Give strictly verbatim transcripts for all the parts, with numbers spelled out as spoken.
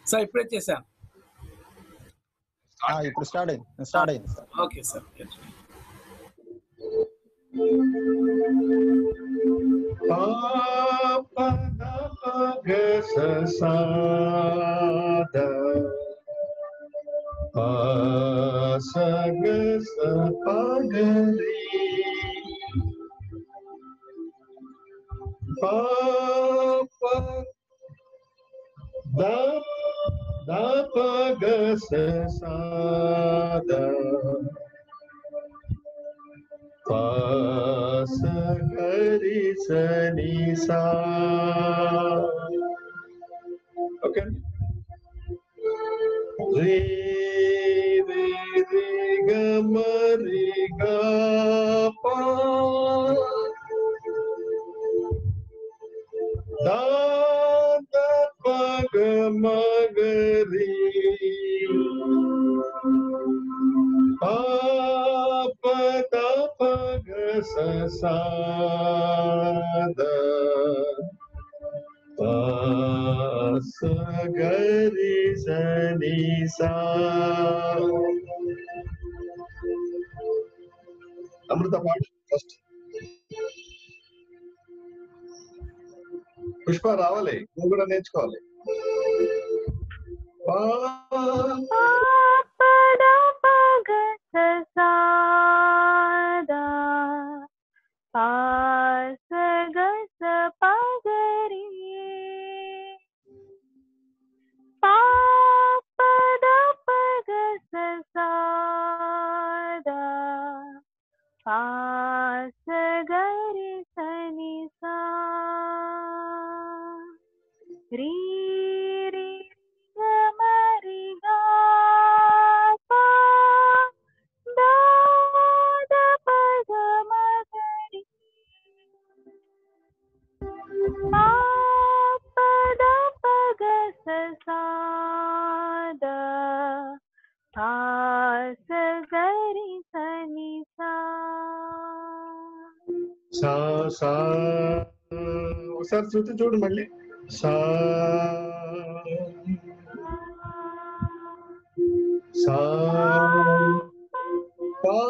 Sir ఇప్పుడే చేశాను. ఇప్పుడు స్టార్ట్ అయింది స్టార్ట్ అయింది sir. Okay sir. Da pa ga sa sa da pa sa ga ri sa ni sa. Okay. Re re re ga ma re ga pa da da pa ga ma ga ri pa pa da pa ga sa sa da pa sa ga ri sa ni sa. Amrita part first. Pushpa రావాలి, నువ్వు కూడా నేర్చుకోవాలి. సా సా ఒకసారి చూసి చూడు మళ్ళీ. సా సా పా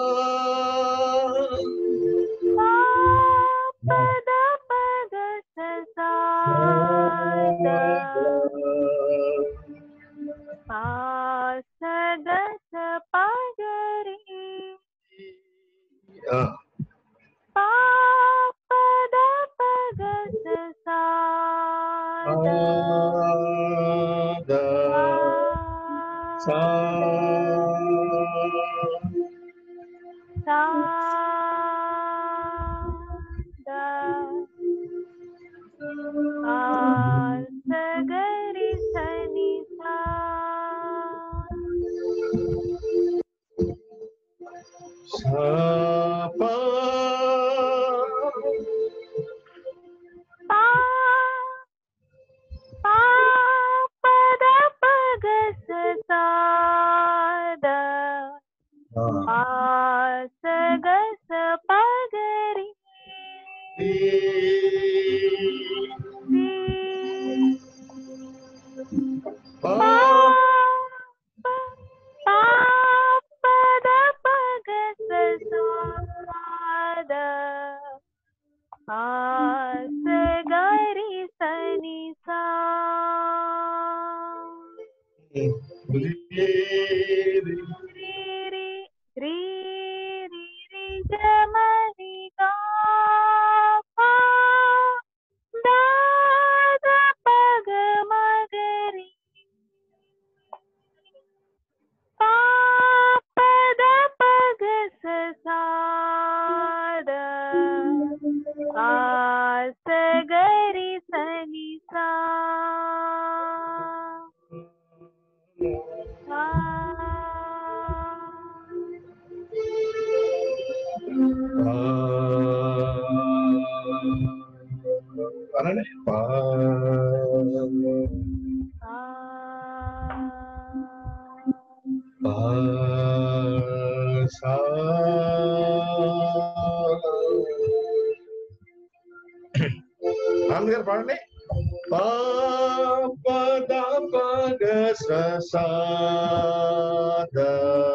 ఆనంద్ గారు పాడండి. పా ప ద ప గ sa sa da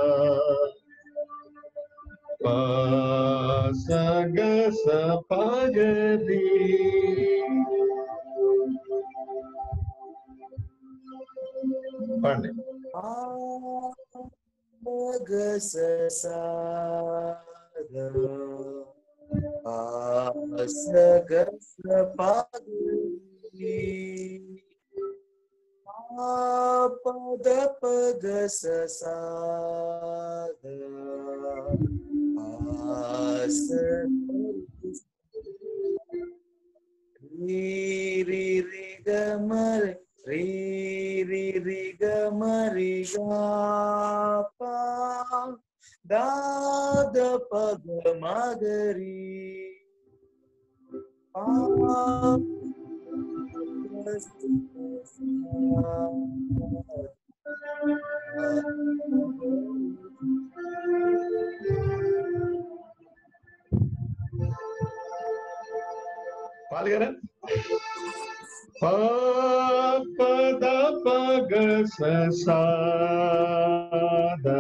pa sa ga sa pa ga ri. పాడండి. ga sa sa da pa sa ga sa pa ga ri. Pa da pa ga sa sa da pa sa ri ri ri ga ma ri ri ri ga ma ri ga pa da da pa ga ma ga ri pa పాడగలరా? pa pa da pa ga sa sa da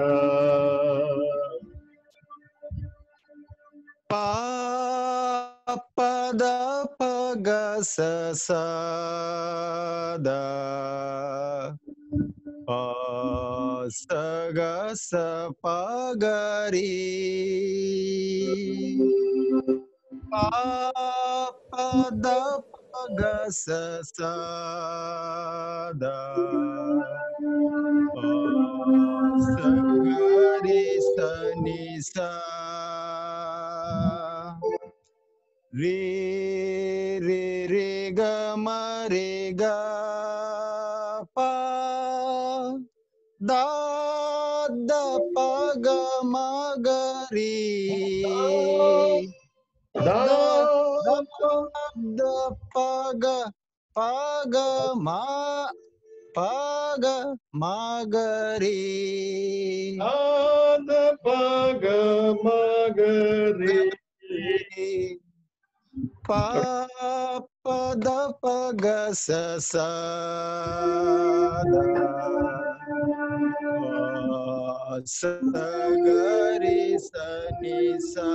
pa pa da pa ga sa sa da pa sa ga sa pa ga ri pa pa da pa ga sa sa da pa sa ga ri sa ni sa ri ri ri ga ma ri ga pa da da pa ga ma ga ri da da da pa ga pa ga ma pa ga ma ga ri da da pa ga ma ga ri pa pa da pa ga sa sa da pa sa ga ri sa ni sa.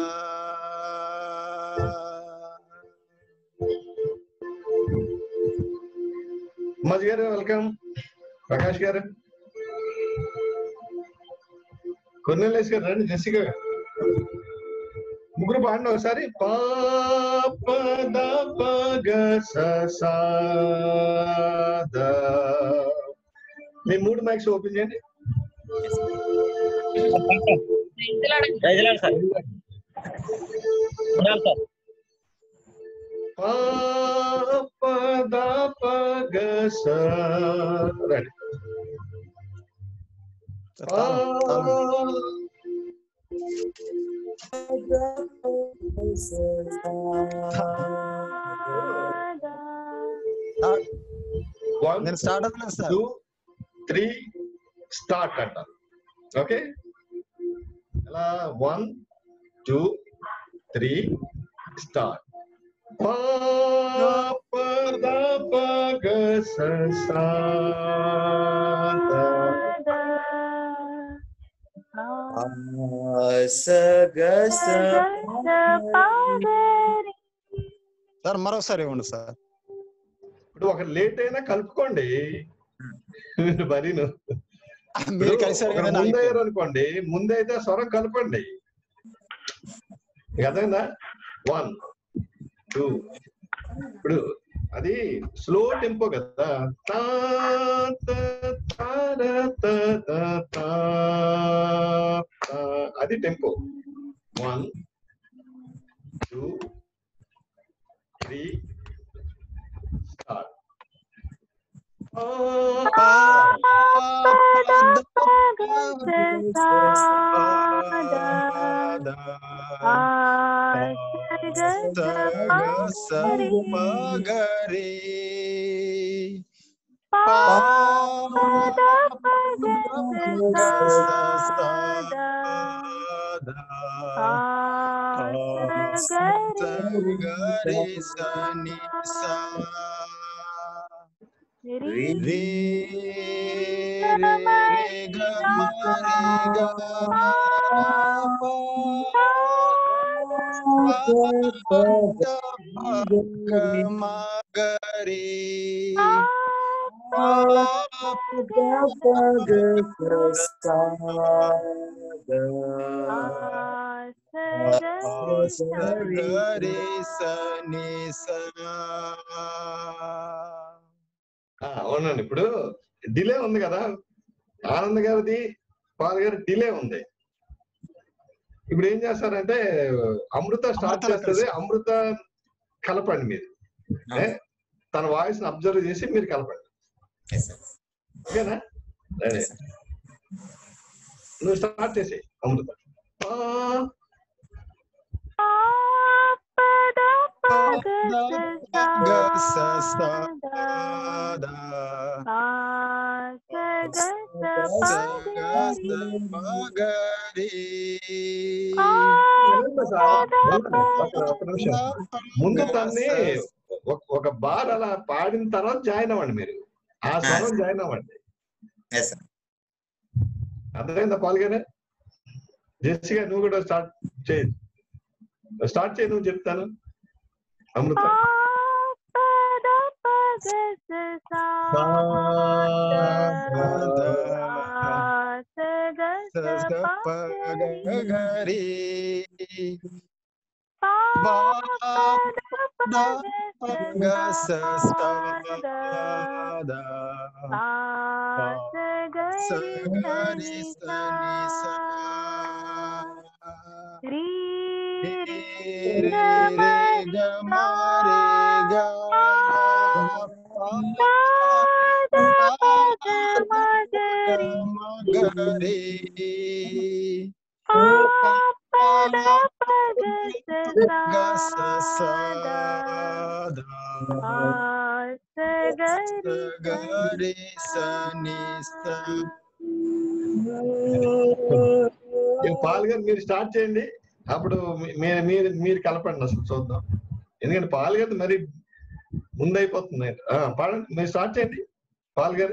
మజ్ గారు welcome. Prakash గారు, కొర్నెల్లేస్ గారు రండి. Jessica ముగ్గురు పాడండి ఒకసారి. పా ప ద ప గ స సా ద. మీ మూడు మైక్స్ ఓపెన్ చేయండి. పా ప ద ప గ స. రండి. పా వన్ నేను స్టార్ట్ అవుతున్నాను సార్. టూ త్రీ స్టార్ట్ అంటారు. ఓకే, అలా వన్ టూ త్రీ స్టార్ట్. పా ప ద ప గ స సా ద sa ga sa సార్ మరొకసారి ఇవ్వండి సార్. ఇప్పుడు ఒక లేట్ అయినా కలుపుకోండి. మరి మీరు కలిసారు కదా, ముందయ్యారు అనుకోండి, ముందైతే స్వరం కలపండి. అదేనా? One two. ఇప్పుడు అది స్లో టెంపో కదా. తా తా తా రా తా తా తా తా. అది tempo. One two three start. పగరి గరి సని సా రీ రే రే గ మ రే గ ప ప గ మ గ రే గరి సని అవునండి. ఇప్పుడు డిలే ఉంది కదా, ఆనంద్ గారిది పాల్ గారి డిలే ఉంది. ఇప్పుడు ఏం చేస్తారంటే అమృత స్టార్ట్ చేస్తుంది, అమృత కలపండి మీరు. తన వాయిస్ ని అబ్జర్వ్ చేసి మీరు కలపండి. ఓకేనా? అదే నువ్వు స్టార్ట్ చేసి అమృత. ముందు తన్ని ఒక బార్ అలా పాడిన తర్వాత జాయిన్ అవ్వండి మీరు. ఆ స్వరం జాయిన్ అవ్వండి. అర్థమైందా పాల్ గారు? జెస్సిగా నువ్వు కూడా స్టార్ట్ చేయి. స్టార్ట్ చేయి, నువ్వు చెప్తాను. అమృత గరి పాల్ గారు మీరు స్టార్ట్ చేయండి. అప్పుడు మీరు మీరు మీరు కలపండి, అసలు చూద్దాం. ఎందుకంటే పాల్ గారు మరి ముందైపోతుంది. పాడండి, మీరు స్టార్ట్ చేయండి పాల్ గారు.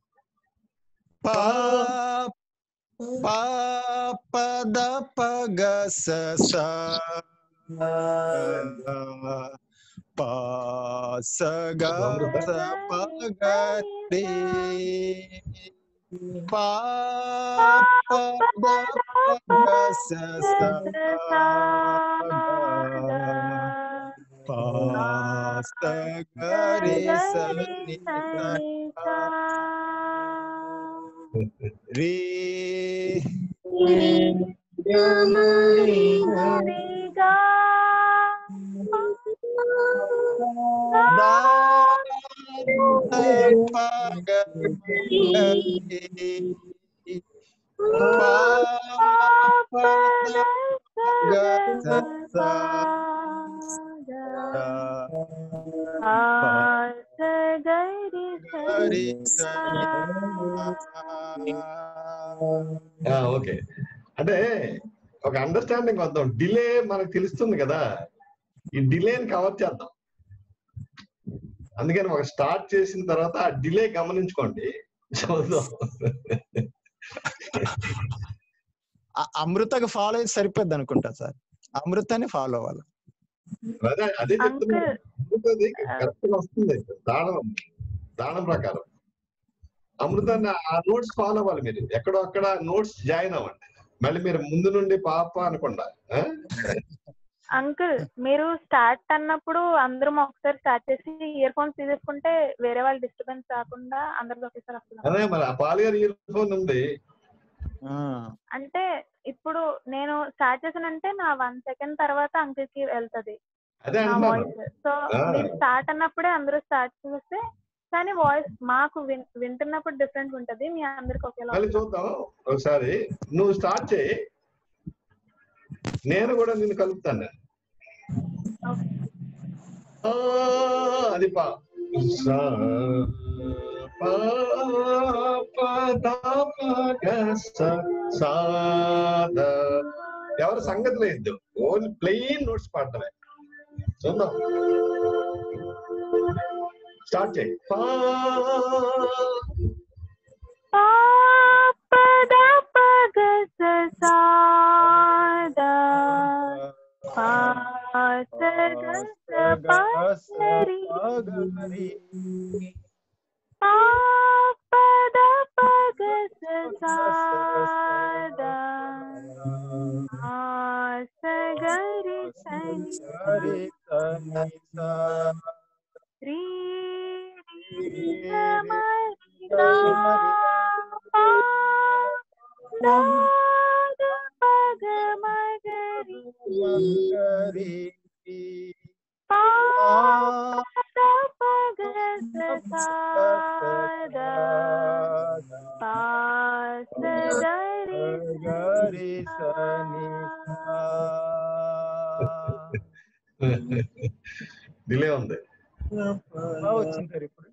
పద పగ స ప స గ స ప గ రే ప ప ద ప గ స స ప స గ రే స ని రే ఓకే, అంటే ఒక అండర్స్టాండింగ్ వద్దాం. డిలే మనకు తెలుస్తుంది కదా, ఈ డిలేని కవర్ చేద్దాం. అందుకని ఒక స్టార్ట్ చేసిన తర్వాత ఆ డిలే గమనించుకోండి. చూద్దాం. అమృతకు ఫాలో అయితే సరిపోద్ది అనుకుంటా సార్. అమృతాన్ని ఫాలో అవ్వాలి. అదే అదే చెప్తున్నా, అమృతది కరెక్ట్ గా వస్తుంది దానం దానం ప్రకారం. అమృతాన్ని ఆ నోట్స్ ఫాలో అవ్వాలి మీరు. ఎక్కడో అక్కడ నోట్స్ జాయిన్ అవ్వండి. మళ్ళీ మీరు ముందు నుండి పాప అనుకుండా. అంకుల్ మీరు స్టార్ట్ అన్నప్పుడు అందరం ఒకసారి స్టార్ట్ చేసి ఇయర్ ఫోన్స్ తీసేసుకుంటే వేరే వాళ్ళు డిస్టర్బెన్స్ రాకుండా అందరికి ఒకేసారి వస్తుంది. అదే మరి ఆ పాల్ గారి ఇయర్ ఫోన్ ఉంది. అంటే ఇప్పుడు నేను స్టార్ట్ చేసానంటే నా వన్ సెకండ్ తర్వాత అంకుల్ కి వెళ్తది నా వాయిస్. సో మీరు స్టార్ట్ అన్నప్పుడే అందరూ స్టార్ట్ చేస్తే, కానీ వాయిస్ మాకు వింటున్నప్పుడు డిఫరెంట్ ఉంటది, మీ అందరికి ఒకేలా. చూద్దాం ఒకసారి. నువ్వు స్టార్ట్ చేయి, నేను కూడా నిన్ను కలుపుతాను. అది పా ఎవరి సంగతి లేదు, ఓన్లీ ప్లెయిన్ నోట్స్ పాడటమే. చూద్దాం. స్టార్ట్ చేయి. పా పా పద పగ సా దా పా సగ స పగరి పా పద పగ సా దా పా సగరి సని రీ రి గ మ రి గ పా దా ద పగ మగరి పా ద పగ సా దా పా సగరి సని డిలే ఉంది. వచ్చింది ఇప్పుడు.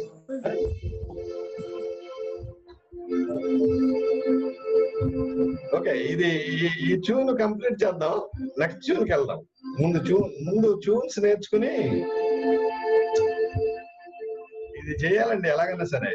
ఓకే, ఇది ఈ ట్యూన్ కంప్లీట్ చేద్దాం. నెక్స్ట్ ట్యూన్కి వెళ్దాం. ముందు ట్యూన్ ముందు ట్యూన్స్ నేర్చుకుని ఇది చేయాలండి ఎలాగైనా సరే.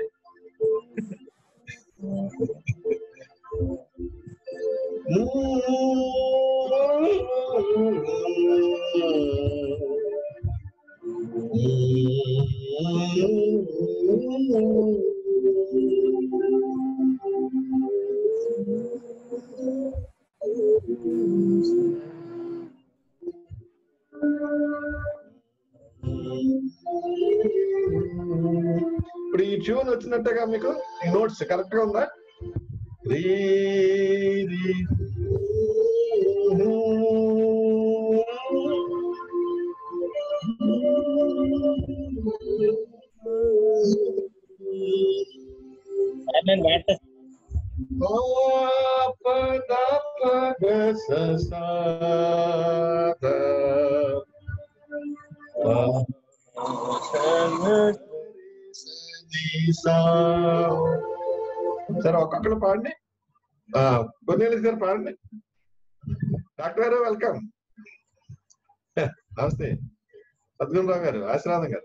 ఇప్పుడు ఈ ట్యూన్ వచ్చినట్టుగా మీకు ఈ నోట్స్ కరెక్ట్ గా ఉందా? రీ రీ సరే ఒక్కొక్కరు పాడండి. పొన్నేలి గారు పాడండి. డాక్టర్ గారు వెల్కమ్. నమస్తే. సద్గుణరావు గారు, ఆశీర్వాదం గారు.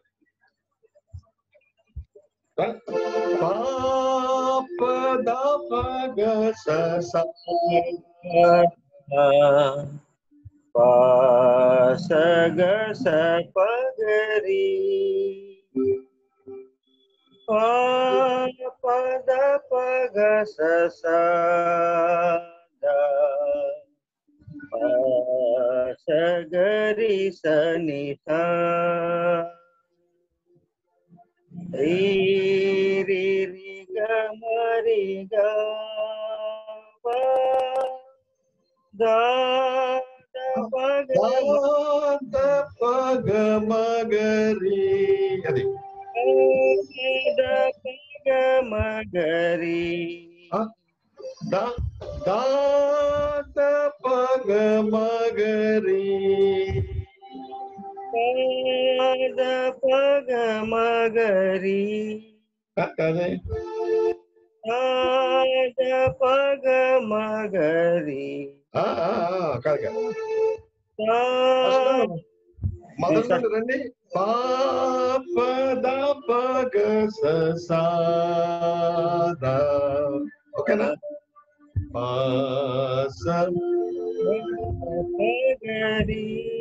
సగ స పగరి పద పగ స సగరి సని రీ రి రి గ మరి గ దా పగ మగరి అది పగ మగరి దాత పగ మగరి పద పగ మగరి అదే పద పగ మగరి కాదు మొదటి నుండి రండి. పాపద పగ సదా ఓకేనా? పగరి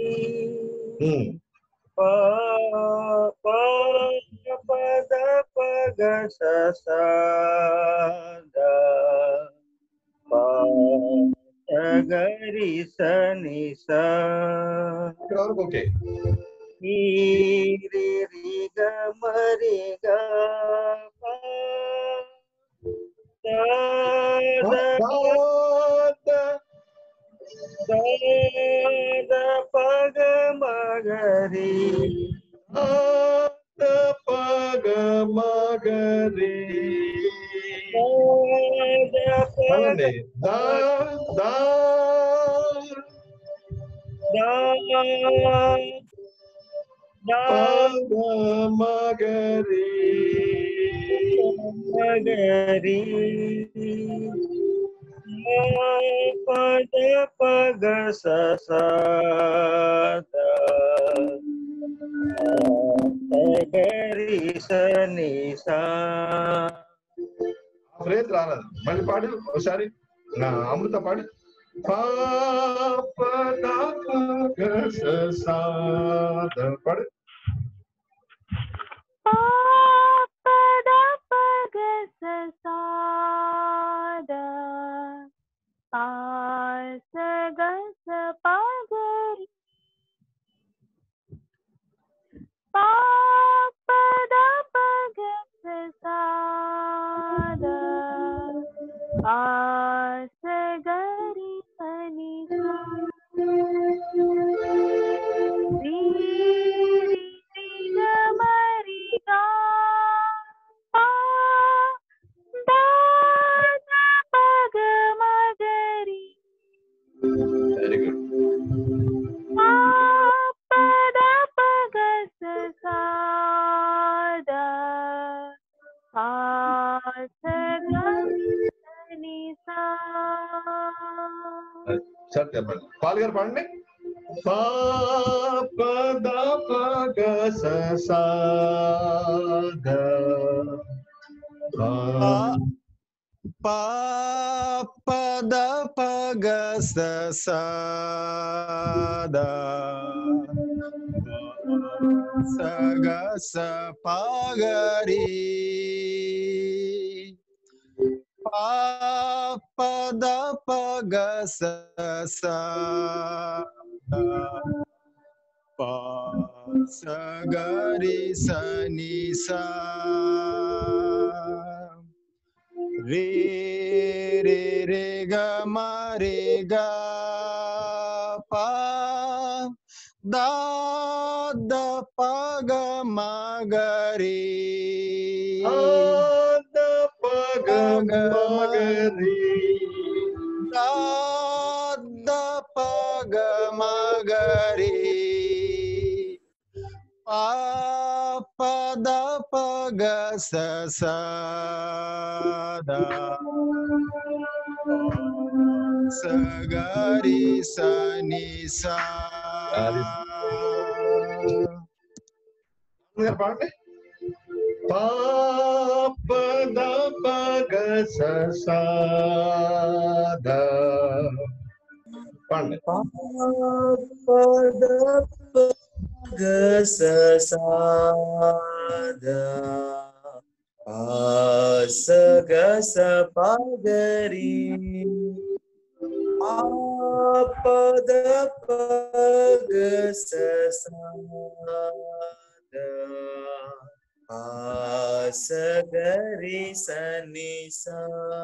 పద పగ సదా సగరి సని సా ఓకే. రీ రి గ మరి గ పగ మగరి పగ మగరి దా దా పగ మగరి మగరి పద పగ స గరి సని సా. ఫ్రేజ్ రాలేదు, మళ్ళీ పాడు ఒకసారి. నా అమృత పాడు. పాడు. Very good. సార్ చెప్పండి, పాల్ గారు పాడండి. పా పద పగ స సా ద పా పద పగ స సా ద స గ స ప గ రి. పా పద పగ స సా ద పా స గ రి స ని సా. రే రే రే గ మ రే గ పా దా ద ప గ మ గ రే. ద ప గ మ గ రి. దా ద ప గ మ గ రే. పా ప ద ప గ స సా ద స గ రి స ని సా. పాడండి. పా పద పగ స సా ద. పాడండి. పద పగ స సా ద పా స గ స ప గ రి. పద పగ స సా ద పా స గ రి స ని సా.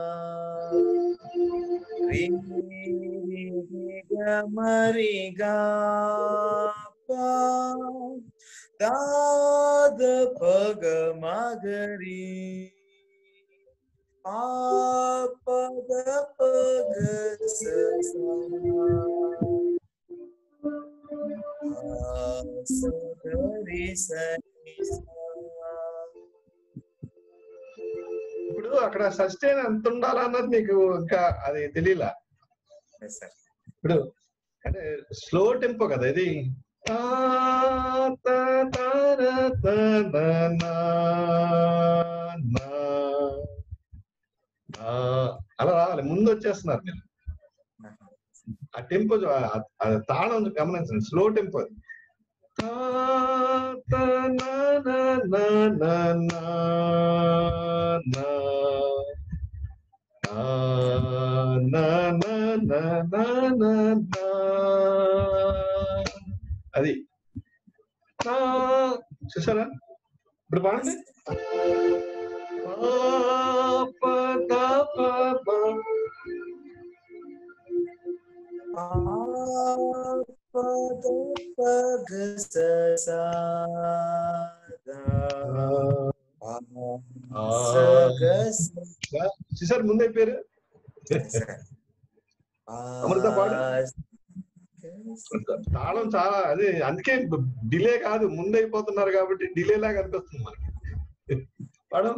రి రి గ మ రి గ పా దా ద ప గ మ గ రి. పా ప ద ప గ స సా పా స గ రి స ని సా. ఇప్పుడు అక్కడ సస్టైన్ ఎంత ఉండాలన్నది మీకు ఇంకా అది తెలియలా. ఇప్పుడు అంటే స్లో టెంపో కదా ఇది. అలా రావాలి, ముందు వచ్చేస్తున్నారు మీరు. ఆ టెంపో తాళం గమనించండి, స్లో టెంపో అది. అది చూసారా? ఇప్పుడు పాడండి. చూసారు ముందు అయిపోయారు. అమృత పాడు. తాళం చాలా అది, అందుకే డిలే కాదు, ముందు అయిపోతున్నారు కాబట్టి డిలే లాగా అనిపిస్తుంది మనకి. పాడం.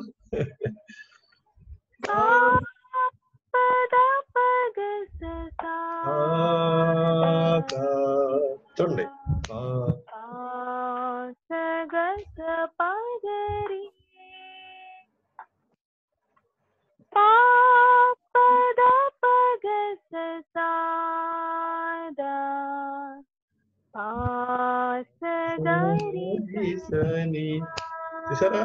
చూడండి. సని చూసారా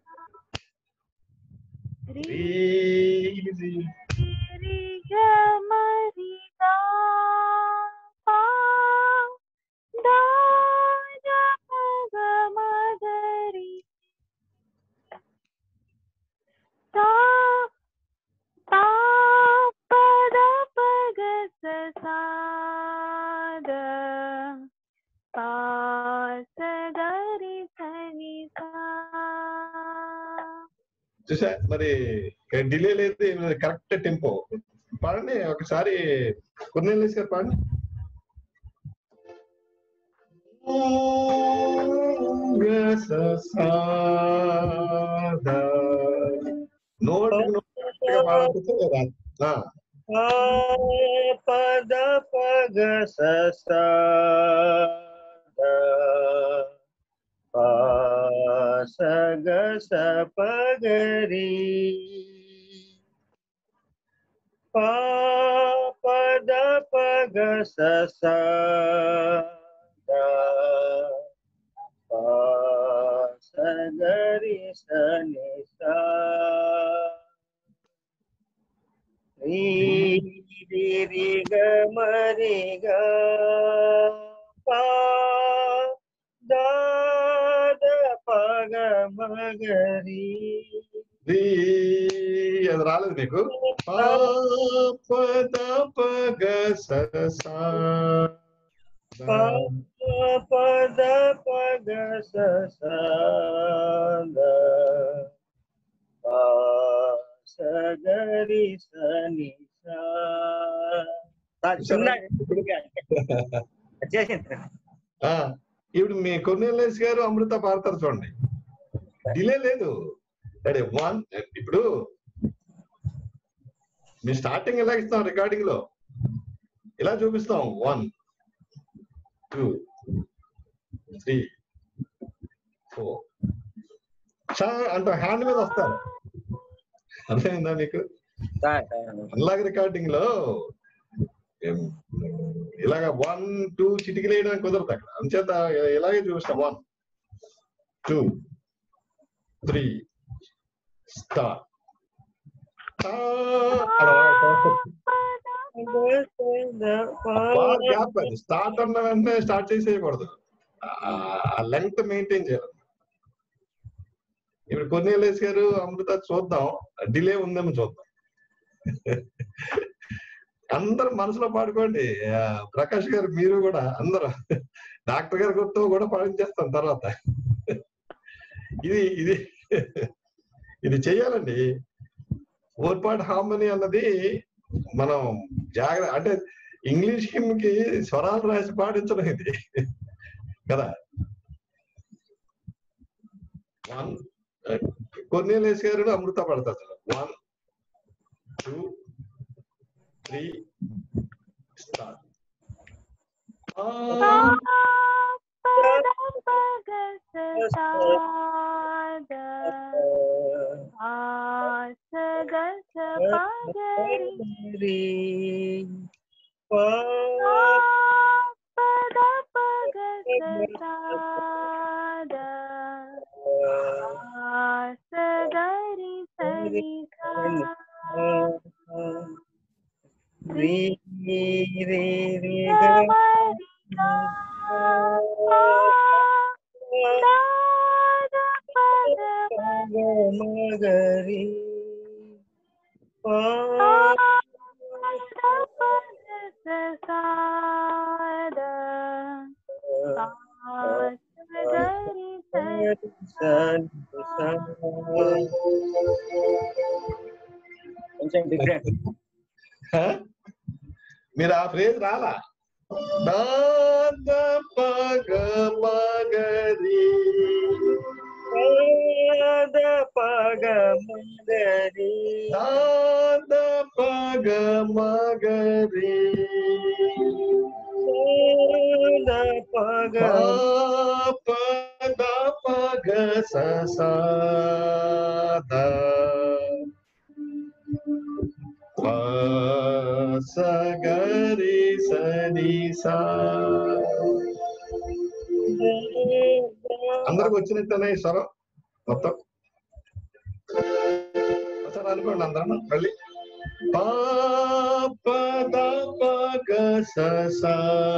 రీ రీ రి గ మరి గా పా దా ద ప గ మ గ రి తా పా ప ద ప గ స సా ద పా స గ రి స ని సా. చూసా మరి డిలే లేదు కరెక్ట్ టెంపో పాడండి ఒకసారి కొన్నేళ్ళేసి గారు పాడండి నోటికి నోటిగా పాడితే రాదు. పద పగ స సా ద పా స గ స ప గ రి పా పద పగ స సా ద పా స గ రి స ని సా రి రి రి గ మ రి గ పా దా ద ప గ మ గ రి రీ అది రాలేదు మీకు పా పద పగ స సా ద పా పద పగ స సా ద పా స గ రి స ని సా. చిన్న చేసింది ఆ, ఇప్పుడు మీ కొన్నేళ్ళేసి గారు అమృత పాడతారు చూడండి డిలే లేదు అంటే వన్ ఇప్పుడు మీ స్టార్టింగ్ ఎలా ఇస్తాం రికార్డింగ్ లో ఇలా చూపిస్తాం వన్ టూ త్రీ ఫోర్ చా అంటే హ్యాండ్ మీద వస్తారు అర్థమైందా మీకు అలాగే రికార్డింగ్ లో ఏం, ఇలాగ వన్ టూ చిటికలు వేయడానికి కుదరదు అక్కడ అంచేత ఇలాగే చూపిస్తాం one two three start gap అది స్టార్ట్ అన్న వెంటనే స్టార్ట్ చేసేయకూడదు ఆ లెంగ్త్ మెయింటైన్ చేయాలి. ఇప్పుడు కొన్నేళ్ళేసి గారు అమృత చూద్దాం డిలే ఉందేమో చూద్దాం. అందరూ మనసులో పాడుకోండి. ప్రకాష్ గారు మీరు కూడా అందరూ డాక్టర్ గారి గుర్తు కూడా పాడించేస్తాం తర్వాత. ఇది ఇది ఇది చెయ్యాలండి. ఫోర్ పార్ట్ హార్మోనీ అన్నది మనం జాగ్రత్త అంటే ఇంగ్లీష్ హిమ్ కి స్వరాలు రాసి పాడించడం ఇది కదా. వన్ కొన్నేళ్ళేసి గారు అమృత పడతారు. One two three start. రీ రే రే మగరి కొంచెం డిఫరెంట్. మీరు ఆ ఫ్రేజ్ రాలా పగ మగరి పగ మగరి పగ మగరి పగ పద పగ సద సగరి సని సా అందరికి వచ్చినట్టేనా ఈ స్వరం మొత్తం? ఒకసారి అనుకోండి అందరం మళ్ళీ. పా ప ద ప గ స సా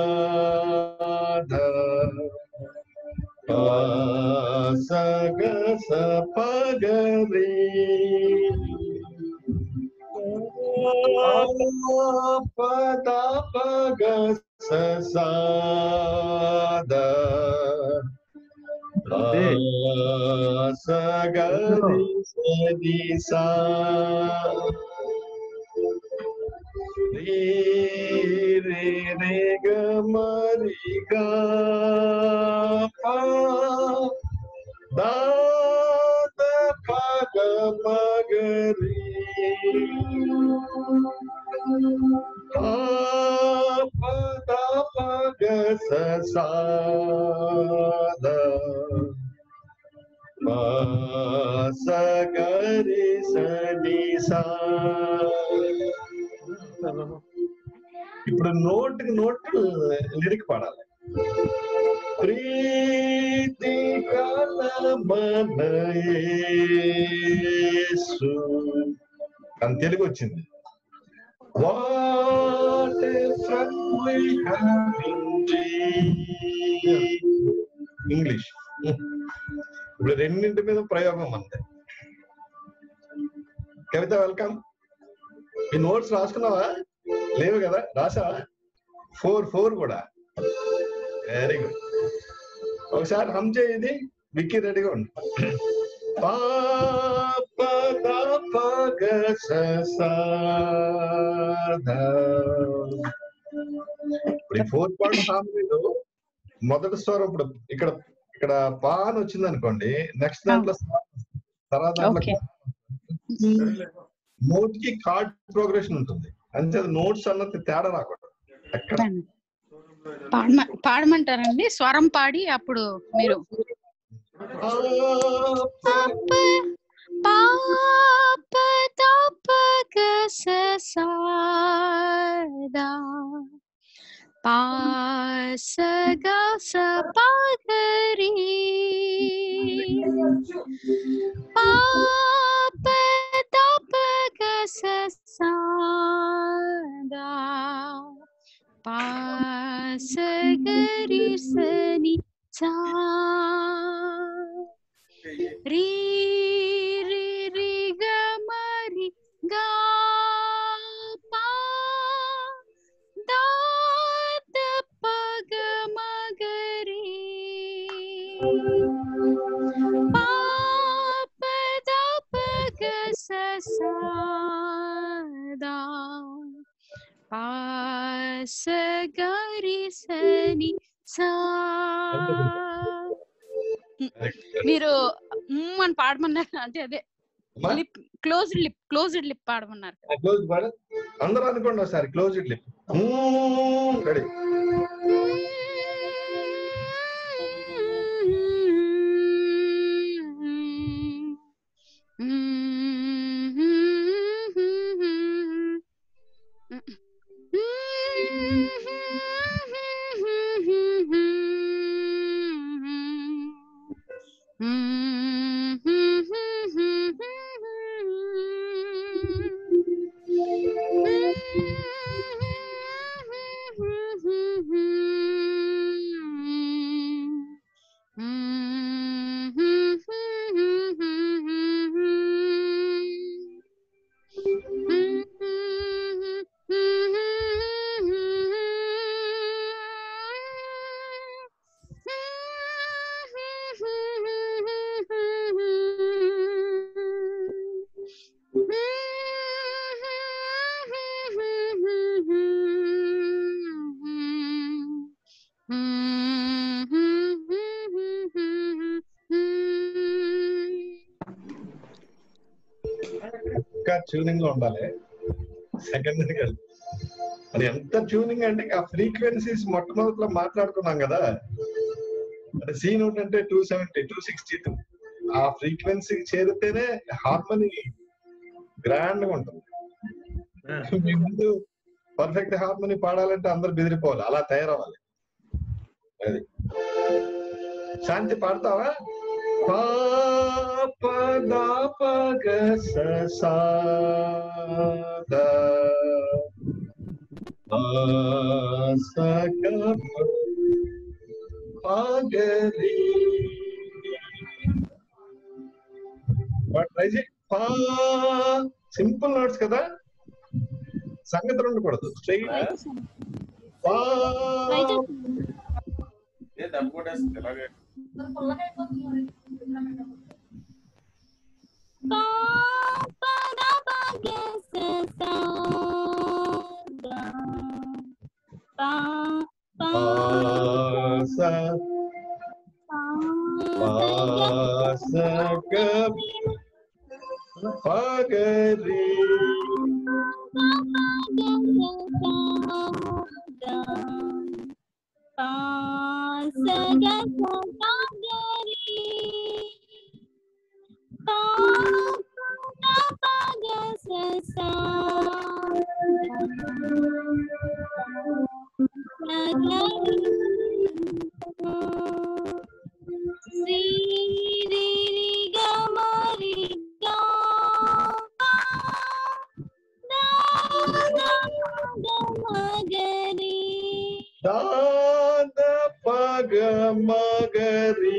ధ పా స గ స ప గ రి ప ద ప గ స సా ధ పా స గ రి స ని సా రి రే రే గ మ రి గ ప ద ద ప గ మ గ రి ప ప ద ప గ స సా ధ ప స గ రి స ని సా. ఇప్పుడు నోటికి నోట్ లిరిక్ పాడాలి. ప్రీతి కలమనయేసు అని తెలుగు వచ్చింది. What a friend we have indeed. English. ఇప్పుడు రెండింటి మీద ప్రయోగం అంతే. కవిత వెల్కమ్. ఈ నోట్స్ రాసుకున్నావా? లేవు కదా, రాసావా? ఫోర్ ఫోర్ కూడా వెరీ గుడ్. ఒకసారి హమ్ చేయి, విక్కీ రెడీగా ఉండు. పాప ప గ స సా ధ. ఇప్పుడు ఈ ఫోర్త్ పార్ట్ హార్మోనీలో మొదటి స్వరం ఇప్పుడు ఇక్కడ ఇక్కడ పా అని వచ్చింది అనుకోండి, నెక్స్ట్ దాంట్లో తర్వాత దాంట్లో నోట్ కి కార్డ్ ప్రోగ్రెషన్ ఉంటుంది. అంతే, నోట్స్ అన్నది తేడా రాకూడదు. ఎక్కడ పాడమంటారండి? స్వరం పాడి అప్పుడు మీరు పాసగరి సని సా రీ రి రి గ మరి గా పా దా ద ప గ మ గ రి పా ప ద ప గ స సా దా పాసగరి సని సా. మీరు అని పాడమన్నారు అంటే అదే lip closed lip closed lip పాడమన్నారు. అందరూ అనుకోండి ఒకసారి క్లోజ్డ్ లిప్. రెడీ. ట్యూనింగ్ లో ఉండాలి. సెకండ్ అది ఎంత ట్యూనింగ్ అంటే ఆ ఫ్రీక్వెన్సీస్ మొట్టమొదటిలో మాట్లాడుకున్నాం కదా, అంటే సి నోట్ అంటే two seventy two sixty two ఆ ఫ్రీక్వెన్సీ చేరితేనే హార్మోనీ గ్రాండ్ గా ఉంటుంది. మీ ముందు పర్ఫెక్ట్ హార్మోనీ పాడాలంటే అందరు బెదిరిపోవాలి, అలా తయారవ్వాలి. అది శాంతి పాడతావా? పా ప ద ప గ స సా ద పా స గ ప గ రి. ట్రై చేయి. పా సింపుల్ నోట్స్ కదా, సంగతులు ఉండకూడదు. స్ట్రైట్ పా పగరి దాద పగ మగరి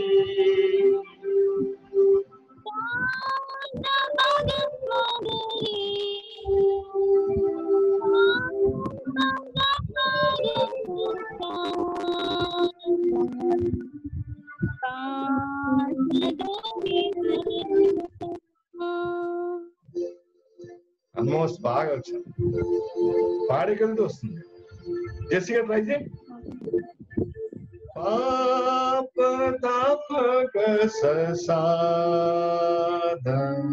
ఆల్మోస్ట్ బాగా వచ్చాను. పాడికెళ్తూ వస్తుంది. జెసిగా ట్రై చేయి. పాప తాప గ స సా ద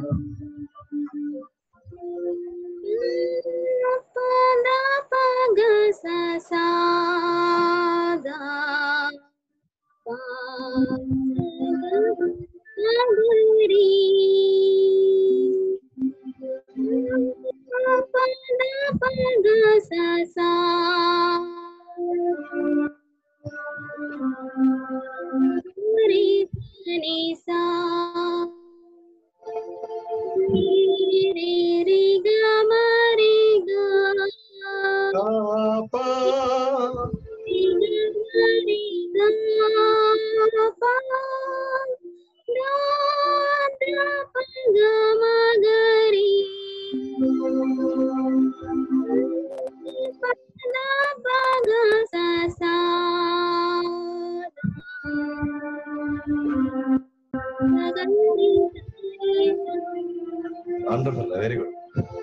వండర్ఫుల్, వెరీ గుడ్.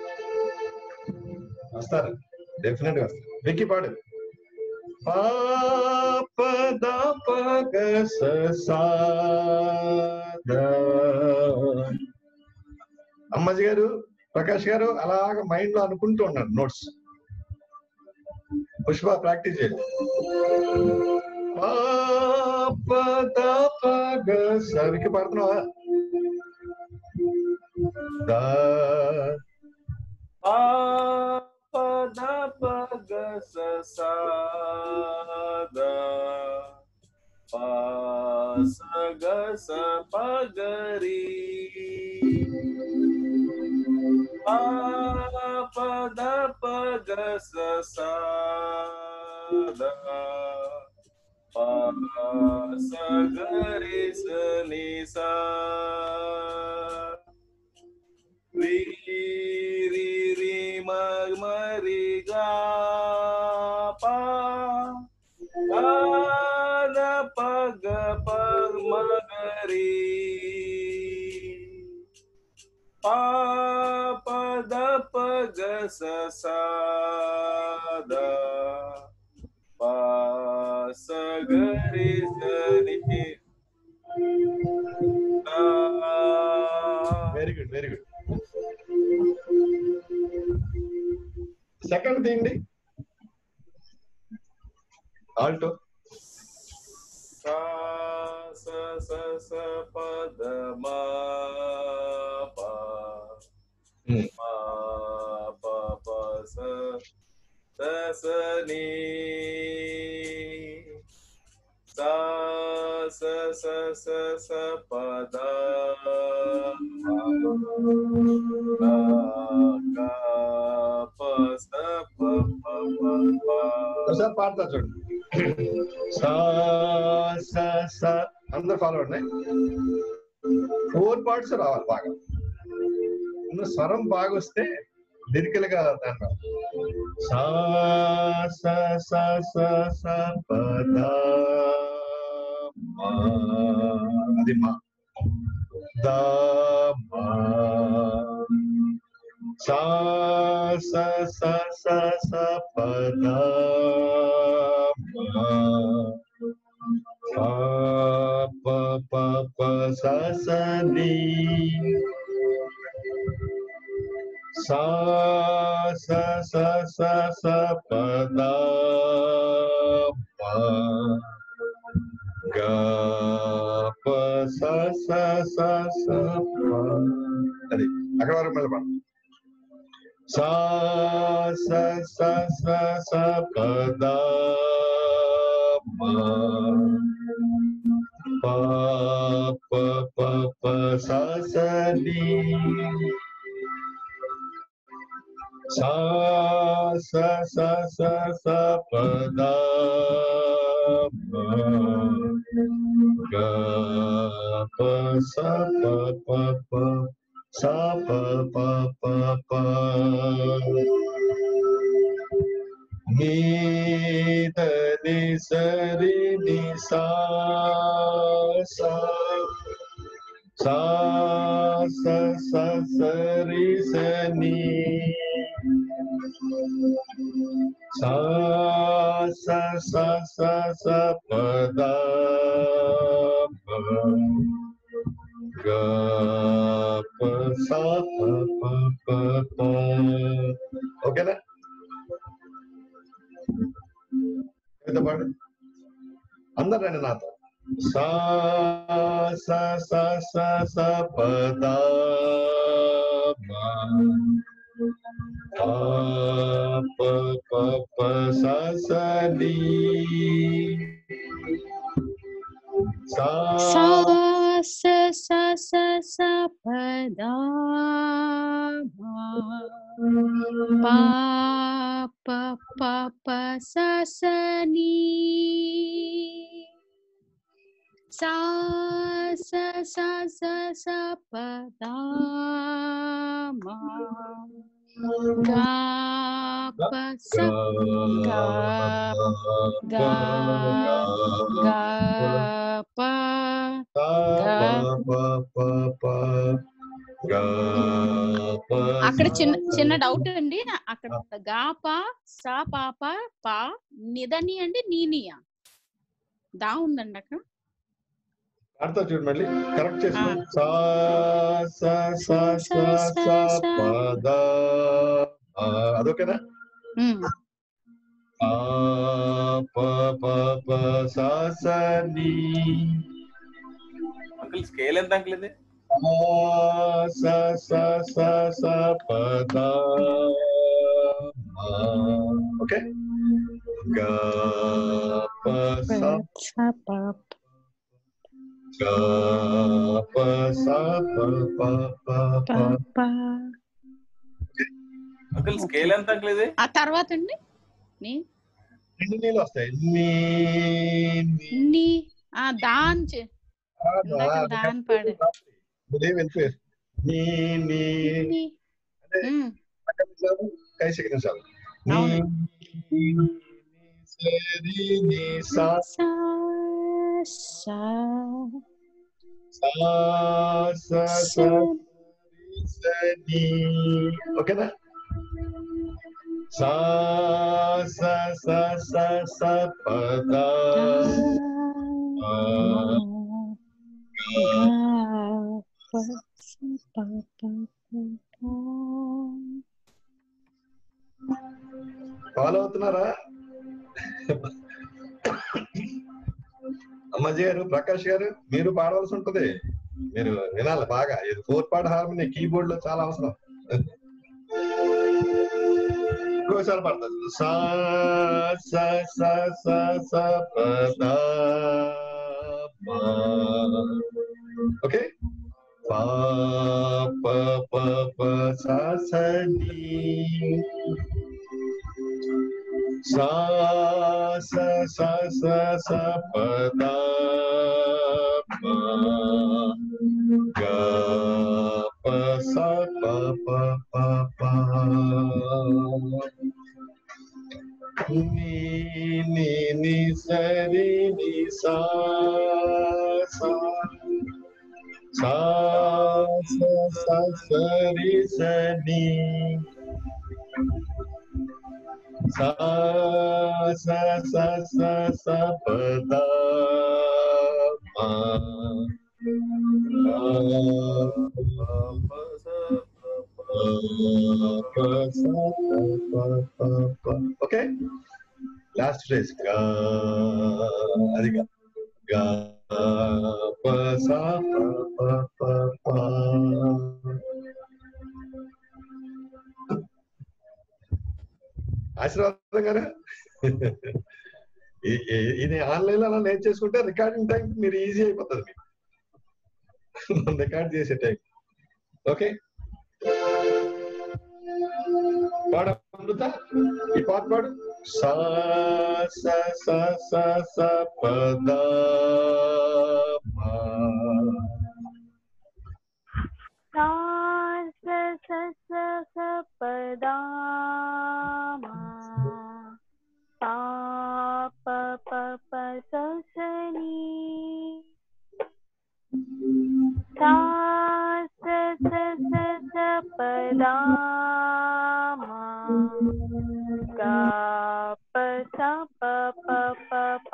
వస్తారు, డెఫినెట్ గా వస్తారు. విక్కీ పాడు. పాప ద ప గ స సా ద. అమ్మాజీ గారు, ప్రకాష్ గారు అలాగ మైండ్ లో అనుకుంటూ ఉన్నారు నోట్స్. పుష్ప ప్రాక్టీస్ చేయండి. పాప ద ప గ స. విక్కీ పాడుతున్నావా? దా ఆ ప ద ప గ స సా ద పా స గ స ప గ రి. ఆ ప ద ప గ స సా ద పా స గ రి స ని సా. రి రి రి మ మ రి గా పా గా ద ప గ ప మ గ రి. పా ప ద ప గ స సా ద పా స గ రి స ని. Very good, very good. Second తీయండి. ఆల్టో. సా స స స ప ద మ ప మా ప ప స స స ని. స sa sa sa sa sa pa da ga ga pa sa pa pa pa pa. ఒకసారి పాడతా చూడండి. సా సా సా అందరు ఫాలో అండి. ఫోర్ పార్ట్స్ రావాలి బాగా. స్వరం బాగా వస్తే లిరికల్ గా దాంట్లో సా సా సా సా సా ప ద మా అది మా ద మా సా సా సా సా సా ప ద మా పా ప ప ప సా సా ని sa sa sa sa sa pa da pa ga pa sa sa sa sa pa అది అక్కడ వరకు మళ్ళీ పాడు sa sa sa sa sa pa da ma pa pa pa pa sa sa ni sa sa sa sa sa pa da ma ga pa sa pa pa pa sa pa pa pa pa ni da ni sa ri ni sa sa sa sa sa sa ri sa ni sa sa sa sa sa pa da ma ga pa sa pa pa pa pa. ఓకేనా? పాడు అందరు రండి నాతో. sa sa sa sa sa pa da ma pa pa pa pa sa sa ni sa sa sa sa sa sa pa da ma pa pa pa pa sa sa ni sa sa sa sa sa pa da ma ga pa sa ga ga ga pa ga pa pa pa ga pa. అక్కడ చిన్న చిన్న doubt అండి. అక్కడ గా పా సా పాప పా నిదని అంటే నీనియా దా ఉందండి అక్కడ. పాడతా చూడు మళ్ళీ కరెక్ట్ చేసుకో. సా సా సా సా సా ప ద అదొకేనా? ఆ ప ప ప సా సా ని. అంకుల్ స్కేల్ ఎంత అంకుల్ ఇది? sa sa sa sa pa da ma. Okay? Ga pa sa pa ga pa sa pa pa pa pa pa. Uncle scale ఎంత అంకుల్ ఇది? ఆ తర్వాత అండి నీ రెండు నీళ్ళు వస్తాయి. నీ నీ ఆ దాన్ దాన్ పాడు వెళ్ళిపోయారు. నీ నీ కై సెకండ్ చాలు. నీ సరి నీ సా సా సా సా సా ని. ఓకేనా? సా సా సా సా సా ప ద ఫాలో అవుతున్నారా? అమ్మాజీ గారు, ప్రకాష్ గారు, మీరు పాడవలసి ఉంటది. మీరు వినాలి బాగా. ఇది ఫోర్ పార్ట్ హార్మోని కీబోర్డ్ లో చాలా అవసరం. ఒకసారి పడుతుంది. సా స స స స ప ద మా. ఓకే, పా ప ప ప స స ని సా స స స స ప ద మా గ ప స ప ప ప ప ని ని ని స రి ని సా సా సా స స స రి స ని సా స స స స ప ద మా ఓకే, లాస్ట్ ఫ్రేజ్ గా అది గా ప స ప ప ప. ఆశీర్వాదం గారు ఇది ఆన్లైన్ లో అలా నేర్చేసుకుంటే రికార్డింగ్ టైం మీరు ఈజీ అయిపోతుంది మీకు రికార్డ్ చేసే టైం. ఓకే, పాడ అమృత, ఈ పాట పాడు. సా స స స స ప ద మా సా స స స స ప ద మా పా ప ప ప స స ని సా స స స స ప ద మా గా ప స ప ప ప ప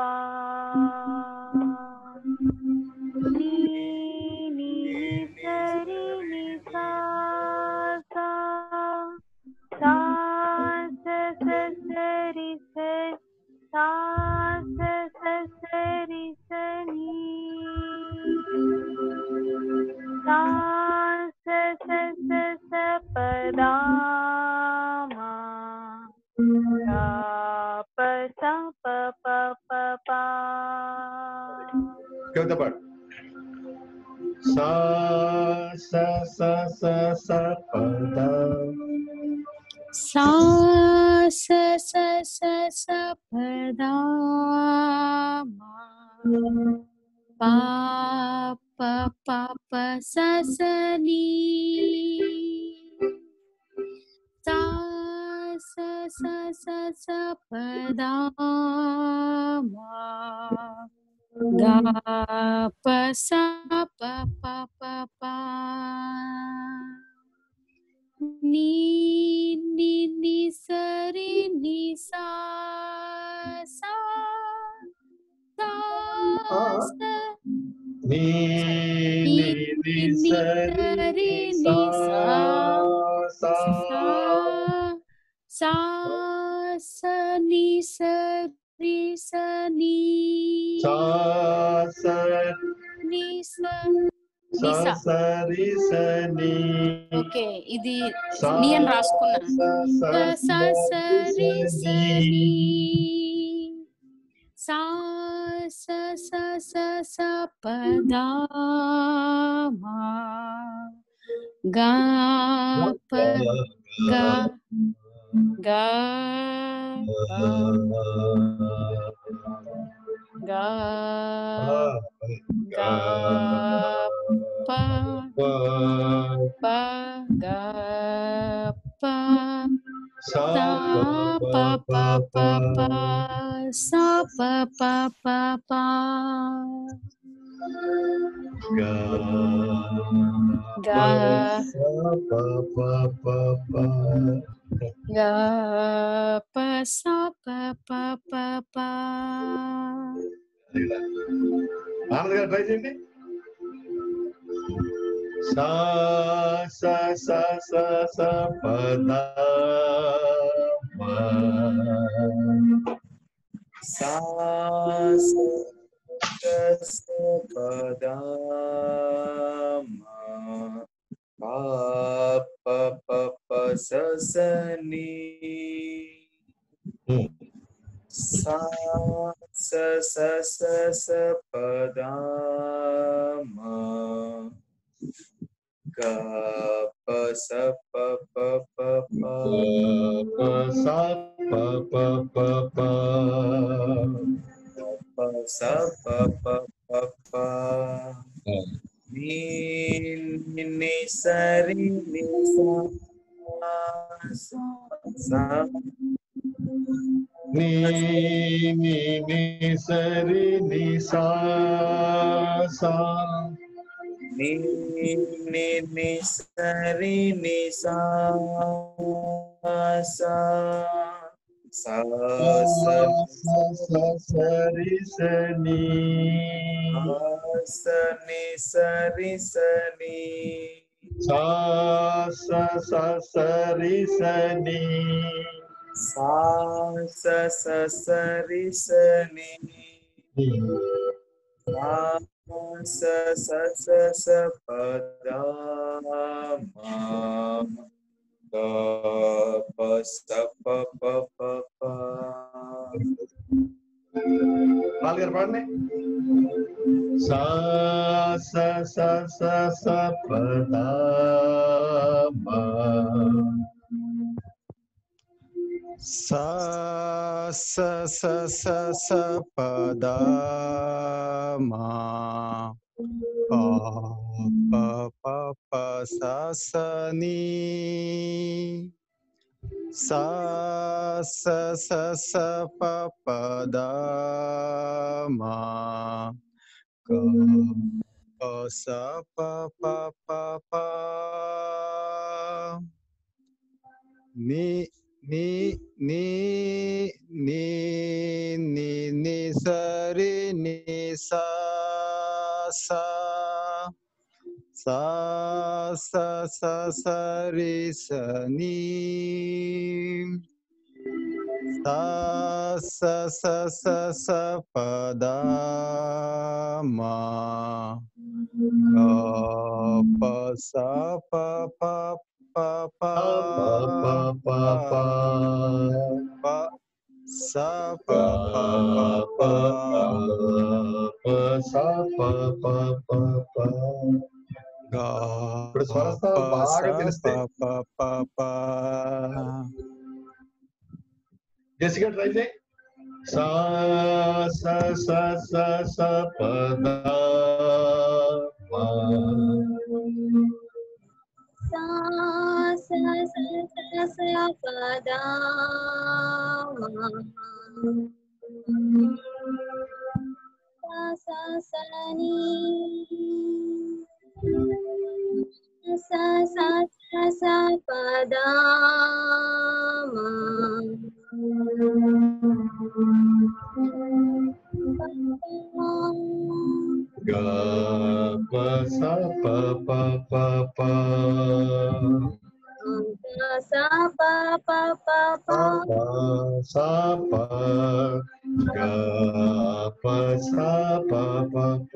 ని ని ని స రి ని సా సా సా స స స రి స సా స స స రి స ని సా స స స స ప ద మా గా ప స ప ప ప ప. కవిత పాడు. సా స స స స ప ద సా స స స స ప ద మా పా ప ప ప స స ని సా స స స స ప ద మా గా ప స ప ప ప ప ని ని ని స రి ని సా సా సా స ని ని ని ని స ని రి రి సా ని సా సా సా సా స ని స రి స ని సా స ని స సా ని స. స రి స ని ఓకే, ఇది సా ని అని రాసుకున్నా. స స స స రి స ని సా స స స స ప ద మా గా ప గా గా ప గా గా ప ప గా ప సా సా ప ప ప ప సా ప ప ప ప గా గా సా ప ప ప ప గా ప సా ప ప ప ప. ఆనంద్ గారు ట్రై చేయండి. సా స స స స ప ద మా సా స స ప ద మా పా ప ప ప స స ని సా స స స స ప ద మా గ ప స ప ప ప ప ప స ప ప ప ప ప స ప ప ప ప నీ ని సరి ని సా సా నీ నీ నీ సరి నీ సా సా ని ని ని సరి ని సా సా సా స సరి సని స ని సరి సని సా స స సరి సని సా స స సరి సని సా స స స స ప ద మా గ ప స ప ప ప ప నాలుగారు పాడండి. సా స స స స ప ద మా సా స స స స ప ద మా ప ప ప ప స స ని సా స స స ప ప ద మా గ ప స ప ప ప ప ని ని ని ని ని ని సరి ని సా సా సా స స సరి స ని సా స స స స ప ద మా గ ప స ప ప ప ప ప ప ప స ప ప ప ప స ప ప ప ప గ ఇప్పుడు ప స్వరస్థానాలు స బాగా ప తెలుస్తాయి. ప ప ప జెసికా ట్రై చేయి. సా స స స స ప ద మా సా స స స స ప ద మా స స ని స స స స ప ద మా గ ప స ప ప ప ప స ప ప ప ప స ప గ ప స ప ప ప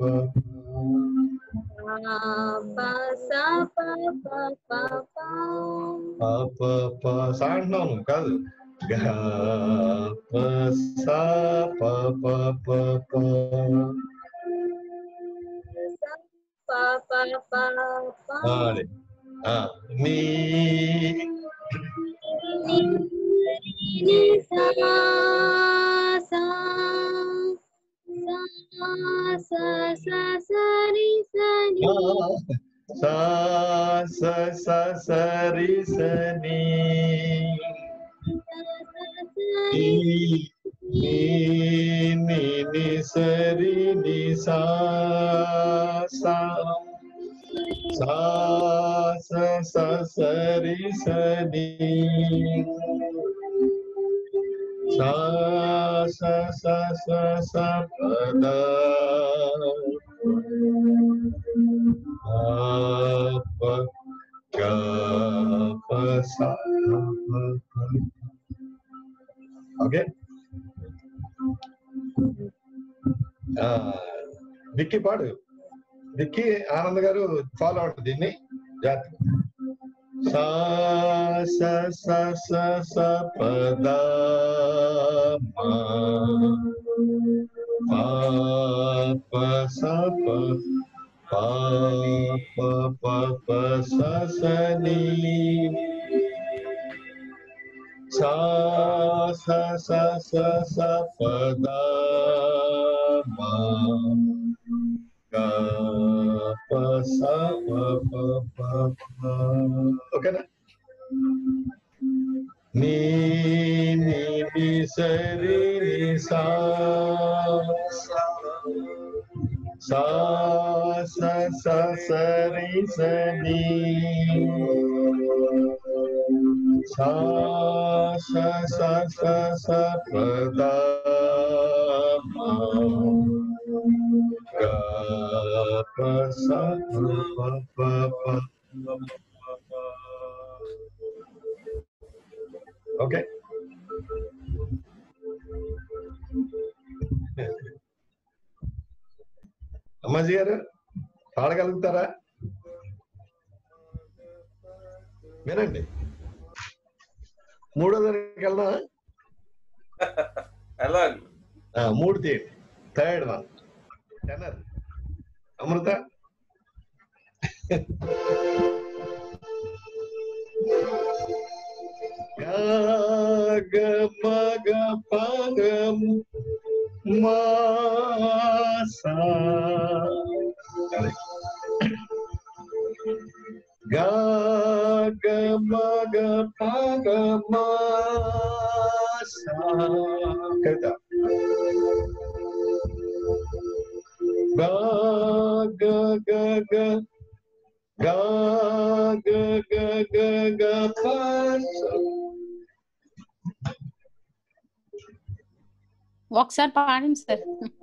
ప స ప ప ప ప ప ప ప సా అంటున్నాను కాదు. గ ప స ప ప ప ప ప ప ప ప అది నీ ని ని సా సా సా స స స రి స ని సా స స స రి స ని నీ నీ నీ ని స రి ని సా సా సా స స స రి స ని సా స స స స ప ద ఆ ప గ ప స ఓకే. విక్కీ పాడు. విక్కీ ఆనంద్ గారు ఫాలో అవుతుంది దీన్ని జాగ్రత్త. sa sa sa sa sa pa da ma pa pa sa pa pa pa pa pa sa sa ni sa sa sa sa sa pa da ma ga pa sa pa pa pa pa. Okay na? Ni ni ni sa ri ni sa sa sa sa sa sa ri sa ni sa sa sa sa sa pa da ma ga pa sa pa pa pa. Okay. Ammaji గారు పాడగలుగుతారా? వినండి. మూడో దానికి వెళ్దా? మూడు తీయండి. Third one tenor. అమృత గ మగ పగం మా సా గ గ మగ పగ మా సా కవిత గ గ గ గ గ గ గ గ గ ప ఒకసారి పాడండి సార్.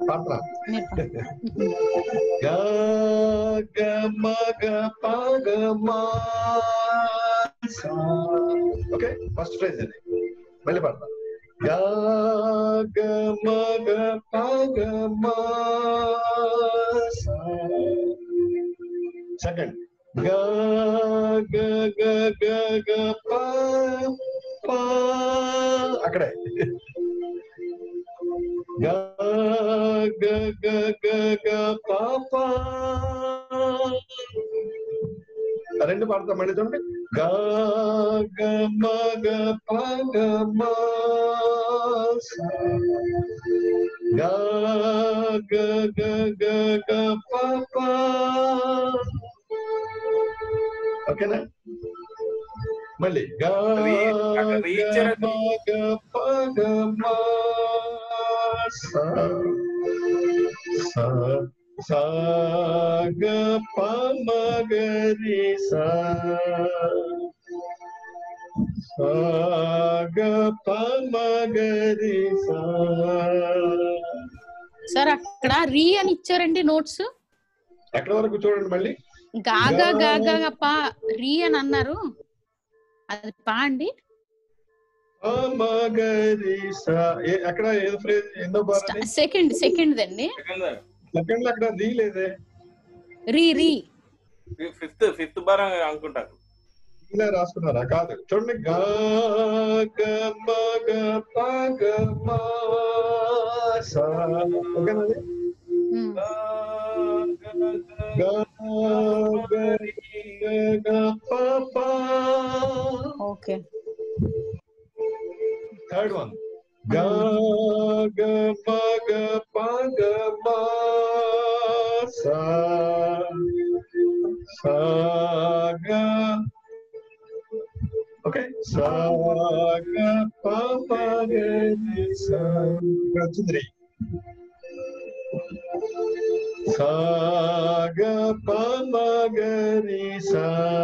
గ గ మగ పగ మా సా. ఓకే, ఫస్ట్ ఫ్రేజ్ అది. మళ్ళీ పాడతా. గ గ మగ పగ మా సా. సెకండ్ గ గ గ గ గ ప ప. అక్కడే గ గ గ గ గ ప ప. రెండు పాడతాం మళ్ళీ చూడండి. గ గ మ గ ప గ మ సా. గ గ గ గ గ ప ప. ఓకేనా? మళ్ళీ గ గ మ గ ప గ మ సా సా సా గ ప మ గ రి సా సా గ ప మ గ రి సా. సార్ అక్కడ రీ అని ఇచ్చారండి నోట్స్. ఎక్కడ వరకు చూడండి మళ్ళీ. గాగా గాగా పా రీ అని అన్నారు, అది పా అండి. ఎక్కడ ఏదో ఫ్రేజ్ ఎన్నో బార్ సెకండ్ సెకండ్ అండి. సెకండ్ లో అక్కడ రీ లేదే. రీ రీ ఫిఫ్త్ ఫిఫ్త్ బార్ అనుకుంటారు. ఇలా రాసుకున్నారా? కాదు, చూడండి. గా గ మ గ ప గ మ సా. ఓకేనా? గా గ గ ప ప. ఓకే. థర్డ్ వన్ గ గ మ గ ప గ మ సా సా గ. ఓకే, సా గ ప ప గ రి సా. ఇక్కడ వచ్చింది. సా గ ప మ గ రి సా.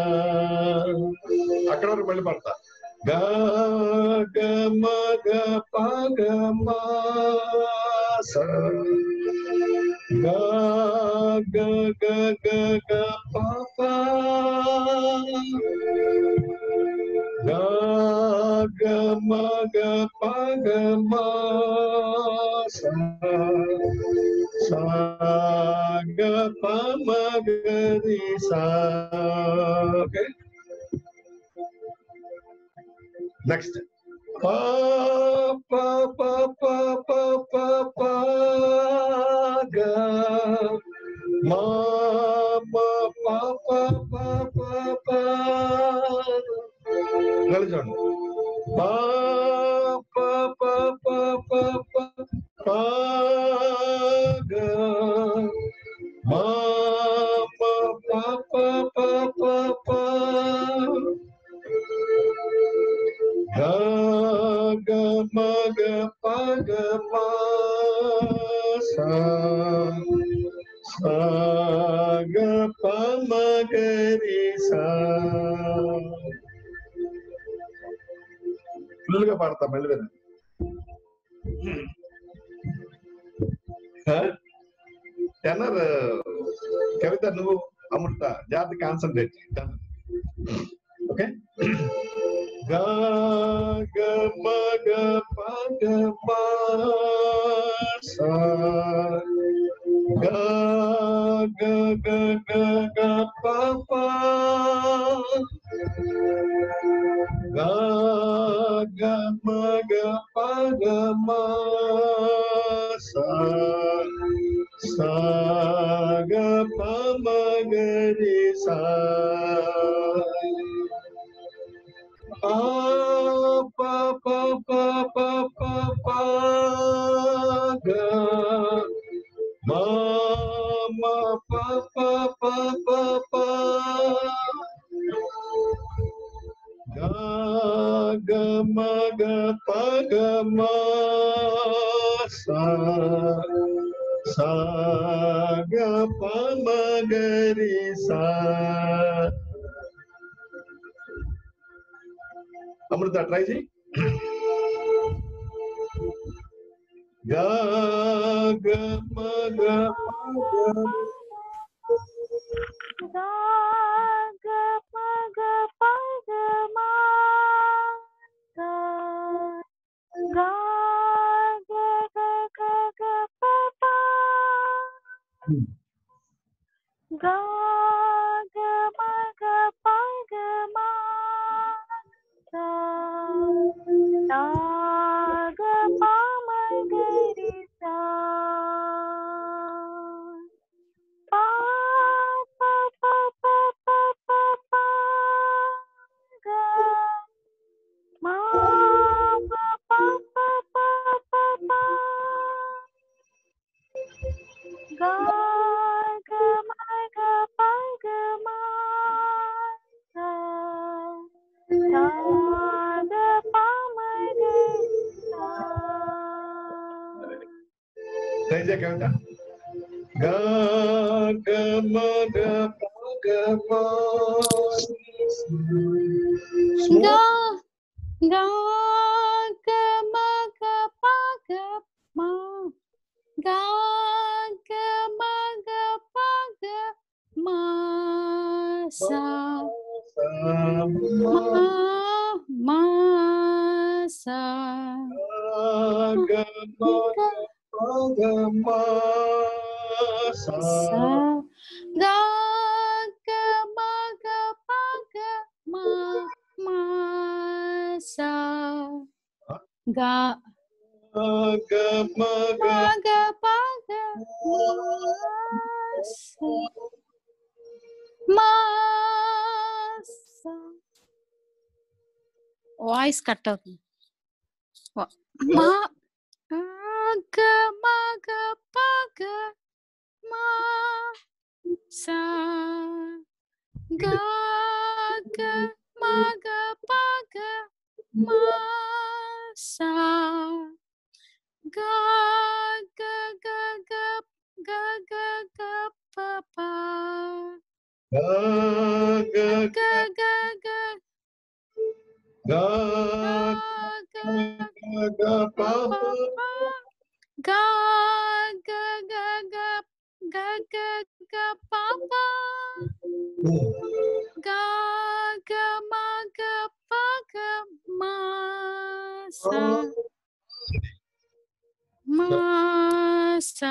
అక్కడ వరకు మళ్ళీ పడతా. గ గ మ గ ప గ మ సా. గ గ గ గ గ ప ప. గ గ మ గ ప గ మ సా సా గ ప మ గ రి సా. ఓకే, నెక్స్ట్ పా పా పా పా పా పా పా గా మా మా పా పా పా పా పా చూడండి పా పా పా పా పా పా పా గా మా మా పా పా పా పా పా ga ga ma ga pa ga ma sa sa ga pa ma ga ri sa full గా పాడతా మళ్ళీ వినండి టెనర్ కవిత నువ్వు అమృత జాతి concentrate okay ga ga ma ga pa ga ma sa ga ga ga ga ga pa pa ga ga ma ga pa ga ma sa sa ga pa ma ga ri sa pa pa pa pa pa pa pa ga ma ma pa pa pa pa pa ga ga ma ga pa ga ma sa sa ga pa ma ga ri sa Amrita try చేయి గా గా మ గా ga ga pa ga pa ga ma sa ga ga ga ga ga pa pa ga ga ma ga pa ga ma sa sa ga pa ma ga ri sa pa pa pa pa pa pa pa ga ma pa pa pa pa pa pa ga ga ma ga pa ga ma sa sa ga pa ma ga sa try చేయ కవిత గా గా మ గా పా గా మా ga ga ga ma ga pa ga ma ga ga ma ga pa ga ma sa ma ma sa ga ma ga pa ga ma sa sa ga ga ma ga pa ga ma ma sa ga ga ma ga ma ga pa ga ma sa ma sa voice cut అవుతుంది వా- మా ఆ, గ మ గ ప గ మా సా గ గ మ గ ప గ మా సా గ గ గ గ గ గ గ ప ప ga ga గ గ గ ga గ ga ga pa ప pa ప ga ga ga ga ga ga ga pa pa ga ga ma ga pa ga ma sa ma sa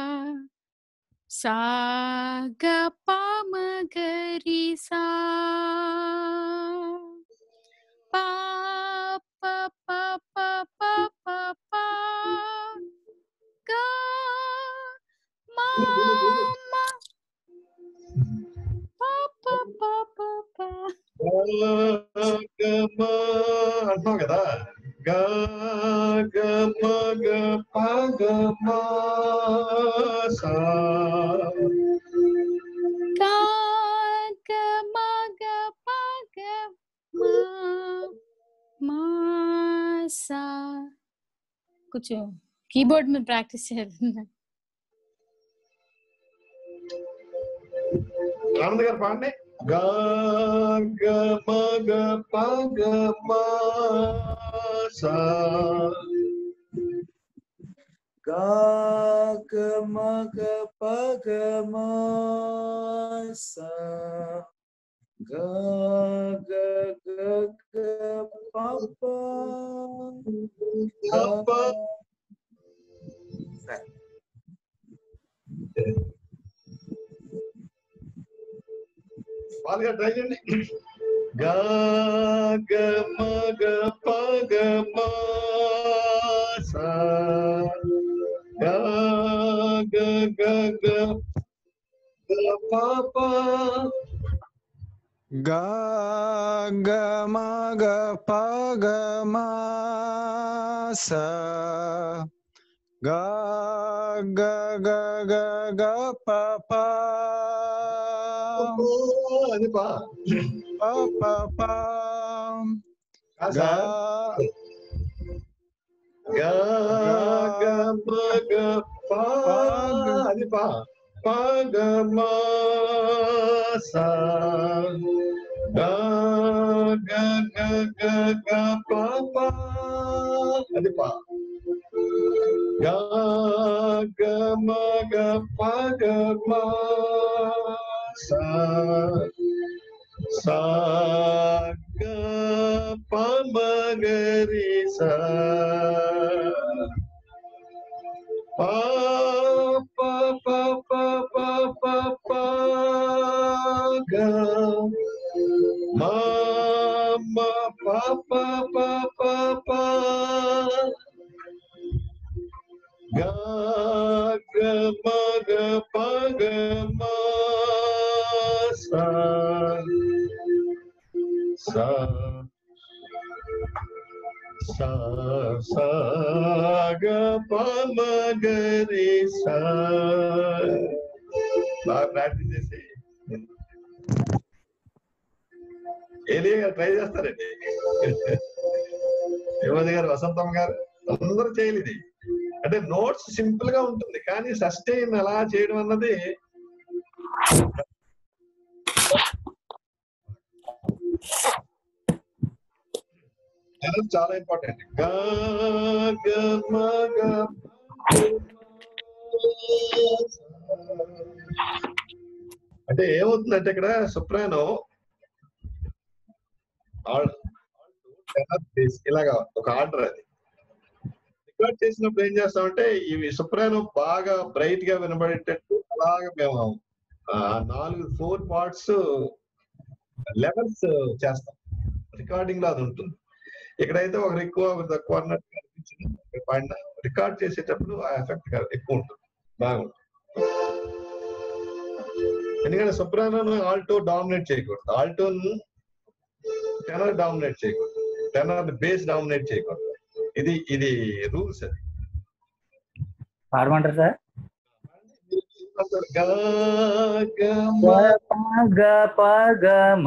sa ga pa ma ga ri sa pa గ అంటున్నావు కదా, గ గ మ గ ప గ మ సా గా గ మ గ ప గ మ మా సా. కొంచెం కీబోర్డ్ మీద ప్రాక్టీస్ చేయాలి. ఆనంద్ గారు పాడండి. గా గ మ గ ప గ మ సా గా గ మ గ ప గ మ సా గా గ గ గ ప ప గ ప. బాగా ట్రై చేయండి. గా గ మ గ ప గ మ సా గా గ గ గ గ ప ప గా గ మ గ ప గ మ సా గా గ గ గ గ ప ప అది పా ప ప ప గా గా గ మ గ ప అది పా ప గ మ సా గా గ గ గ గ ప ప అది పా గా గ మ గ ప గ మ సా సా గ ప మ గ రి సా ప ప ప ప ప ప ప గ మ మ ప ప ప ప ప గ గ మ గ ప గ మ సా సా సా సా గ ప మ గ రి సా. బాగా ప్రాక్టీస్ చేసి ఏలియా ట్రై చేస్తారండి. యువతి గారు, వసంతమ్మ గారు అందరూ చేయలేదు ఇది. అంటే నోట్స్ సింపుల్ గా ఉంటుంది, కానీ సస్టైన్ ఎలా చేయడం అన్నది చాలా ఇంపార్టెంట్. గా గ మ గ అంటే ఏమవుతుందంటే ఇక్కడ సుప్రానో ఇలాగా ఒక ఆర్డర్, అది రికార్డ్ చేసినప్పుడు ఏం చేస్తామంటే ఇవి సుప్రానో బాగా బ్రైట్ గా వినబడేటట్టు అలాగా మేము నాలుగు ఫోర్ పార్ట్స్ లెవెల్స్ చేస్తాం. రికార్డింగ్ లో అది ఉంటుంది. ఇక్కడైతే ఒకరు ఎక్కువ ఒకరు తక్కువ అన్నట్టు అనిపించింది. రికార్డ్ చేసేటప్పుడు ఆ ఎఫెక్ట్ ఎక్కువ ఉంటుంది, బాగుంటుంది. ఎందుకంటే సోప్రానోను ఆల్టో డామినేట్ చేయకూడదు, ఆల్టోను టెనర్ డామినేట్ చేయకూడదు, టెనర్ బేస్ డామినేట్ చేయకూడదు. ఇది ఇది రూల్స్. అది పాడమంటారు సార్? గ గ మ గ ప గ మ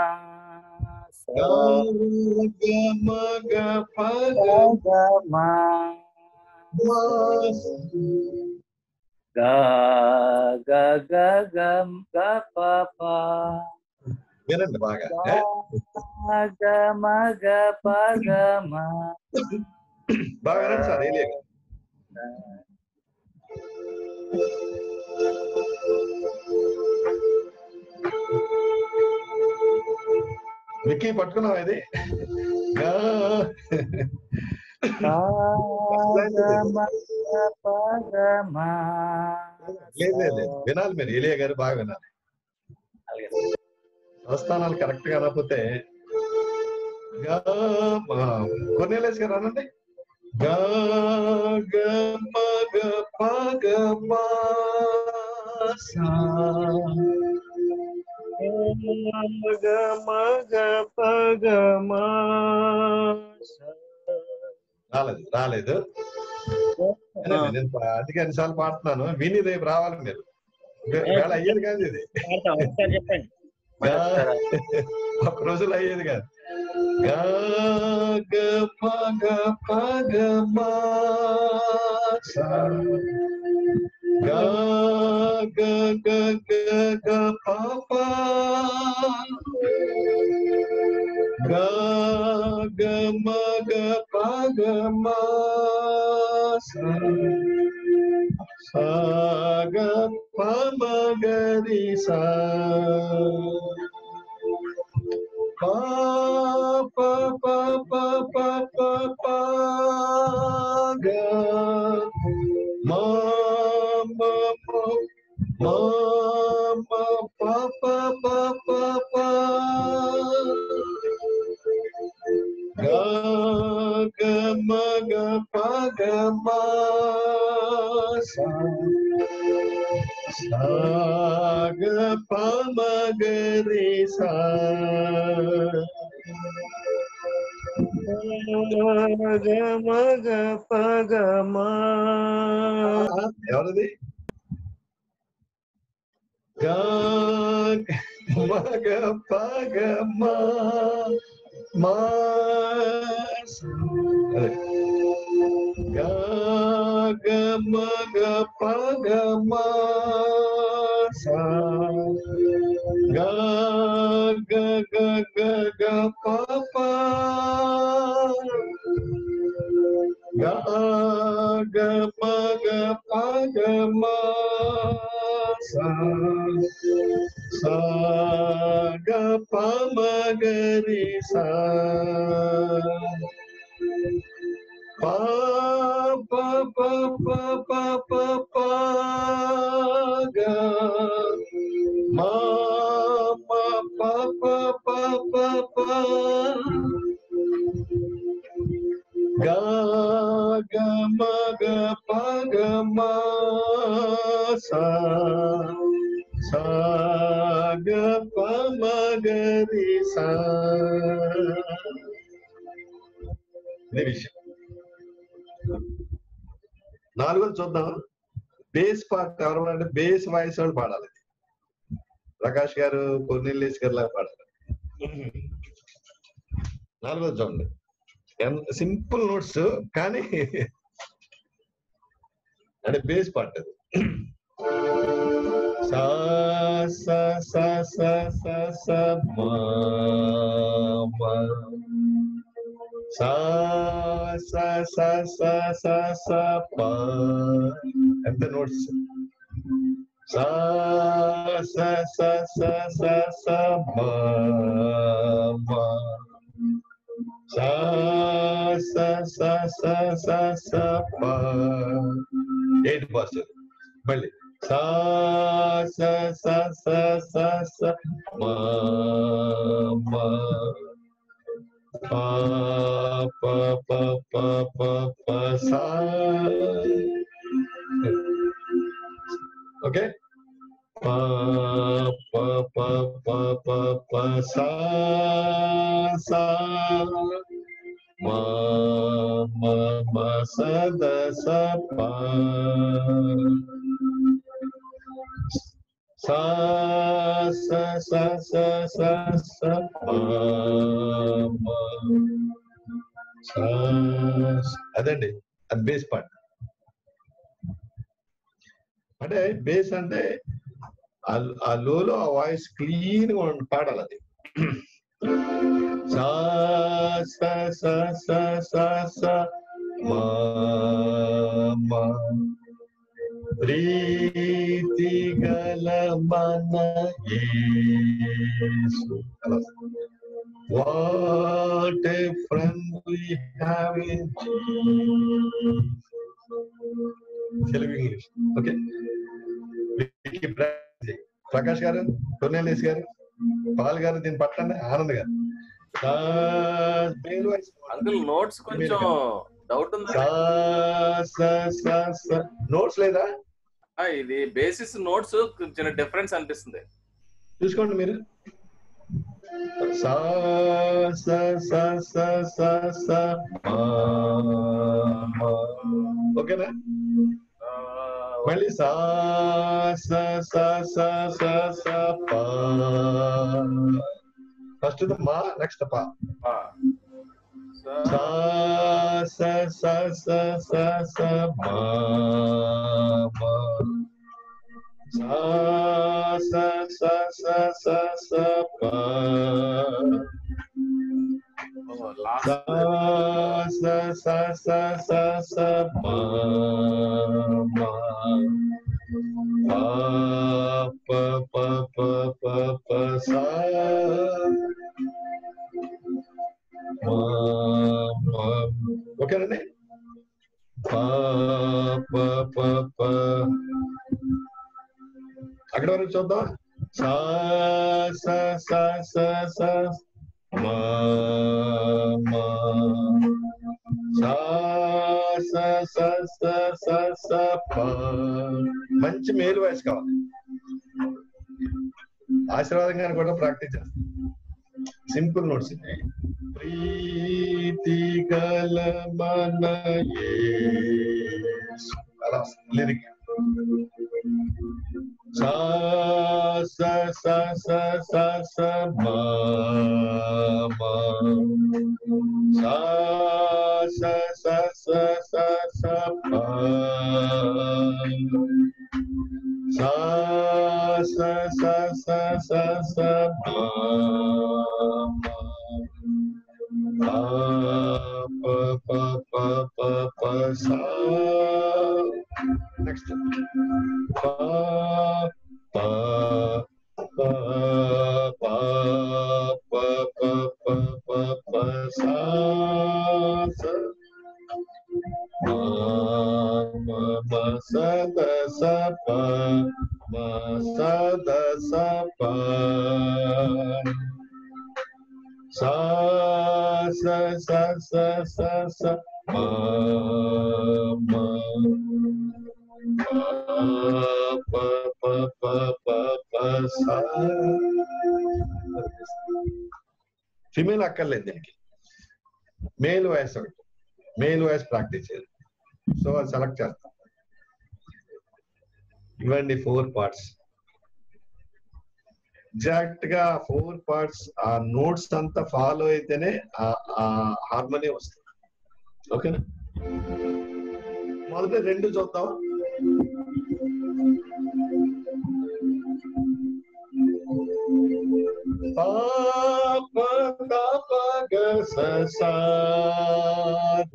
గ గ మ గ ప గ గ మ గ గ గ గ గ ప ప. వినండి బాగా. గ మ గ ప గ మ. బాగా వినండి సార్. ఏలియా విక్కీ పట్టుకున్నావా ఇది? లేదు, వినాలి మీరు. ఏలియా గారు బాగా వినాలి. స్వస్థానాలు కరెక్ట్ గా రాకపోతే కొన్నేలేసి గారు అనండి. గ గ మ గ ప గ మ సా గ మగ పగ మా రాలేదు రాలేదు నేను అందుకే అన్నిసార్లు పాడుతున్నాను, విని రేపు రావాలి మీరు. వేళ అయ్యేది కాదు ఇది, చెప్పండి ఒక రోజులు అయ్యేది కాదు. గ మగ పగ మా గ గ గ గ పాప గ గ మగ పగ మా సా గ ప మ గ రి సా పా ప ప ప ప ప ప గ మా మా మా మా ప ప ప ప ప గ గ మ గ ప గ మా సా సా గ ప మ గ రి సా గ మగ పగ మా ఎవరిది? గ మగ పగ మా మా గ గ మగ పగ మా సా గ గ గ గ గ ప ప గ గ మగ పగ మా సా సా గ ప మ గ రి సా పా ప ప ప ప ప ప గ మా మా ప ప ప ప ప గ గ మ గ ప గ మా సా సా గ ప మ గ రి సా. ఇదే విషయం. నాలుగోది చూద్దాం. బేస్ పార్ట్ ఎవరు అంటే బేస్ వాయిస్ వాళ్ళు పాడాలి. ప్రకాష్ గారు, కొర్నెల్లిస్ గారు లాగా పాడాలి. నాలుగోది చూడండి, సింపుల్ నోట్స్ కానీ అంటే బేస్ పార్ట్ అది. సా సా సా సా సా సా మా మా సా సా సా సా సా సా పా. ఎంత నోట్స్? సా సా సా సా సా సా మా మా సా సా సా సా సా సా పా. ఏంటి పాస్ మళ్ళీ సా సా సా సా సా సా మా మా పా పా పా పా పా పా సా. ఓకే, పా పా పా పా పా పా సా సా మా మా మా సా ద సా పా సా సా సా సా సా సా పా మా సా. అదండి అది బేస్ పార్ట్. అంటే బేస్ అంటే ఆ లోలో ఆ వాయిస్ క్లీన్ గా పాడాలి. అది సా సా సా సా సా సా మా మా ప్రీతి గల మన Yesu. What a friend we have in Jesus. Telugu English. Okay, Prakash గారు, కొర్నెల్లిస్ గారు, పాల్ గారు దీన్ని పట్టండి. ఆనంద్ గారు అంకుల్ నోట్స్ కొంచెం డౌట్ ఉంది. నోట్స్ లేదా? ఇది బేసిస్ నోట్స్ చిన్న డిఫరెన్స్ అనిపిస్తుంది. చూసుకోండి మీరు. సా స స స స స పా మా. ఓకేనా? మళ్ళీ సా స స స స స పా. ఫస్ట్ మా, నెక్స్ట్ పా. సా స స స స స మా మా. సా స స స స స పా. సా స స స స స మా మా. పా ప ప ప ప ప సా మా మా. ఓకేనండి? పా ప ప ప. అక్కడ వరకు చూద్దాం. సా స స స స మా మా. సా స స స స స పా. మంచి మేలు వాయిస్ కావాలి. ఆశీర్వాదంగా కూడా ప్రాక్టీస్ చేస్తాం. Simple notes. ప్రీతి గల మన యేసు. అలా లిరిక్. సా స స స స స మా మా. సా స స స స స పా. సా స స స స స మా మా. పా ప ప ప ప ప సా. నెక్స్ట్ పా పా పా పా ప ప ప ప ప సా స మా మా మా స ద స ప మా స ద స ప. సా స స స స స మా మా. ప ప ప ప ప సా. ఫిమేల్ అక్కర్లేదు దీనికి. మేల్ వాయిస్ ఒకటి. మేల్ వాయిస్ ప్రాక్టీస్ చేయాలి. సో అది సెలెక్ట్ చేస్తాం. ఇవ్వండి ఫోర్ పార్ట్స్. ఎగ్జాక్ట్ గా ఫోర్ పార్ట్స్ ఆ నోట్స్ అంతా ఫాలో అయితేనే ఆ హార్మోనీ వస్తుంది. ఓకేనా? మొదట రెండు చూద్దాం. పా ప ద ప గ స సా ద.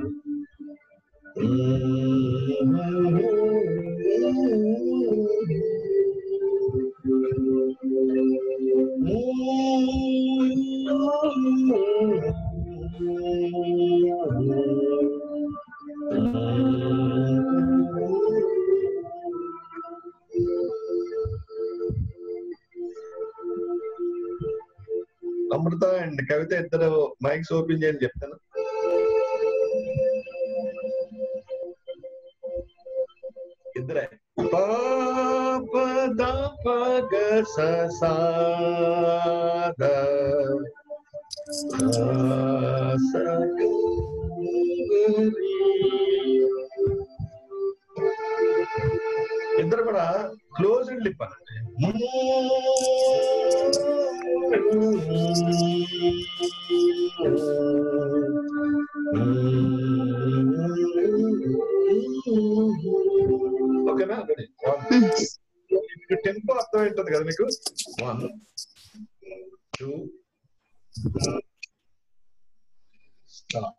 అమృత అండ్ కవిత ఇద్దరు మైక్స్ ఓపెన్ చేయని చెప్తాను. ఇద్దరే. పా ప ద ప గ స సా ద. స గ రి. ఇద్దరు కూడా క్లోజ్ అండ్ లిప్ అనండి. ఓకేనా? టెంపో అర్థం ఉంటుంది కదా మీకు. One two stop.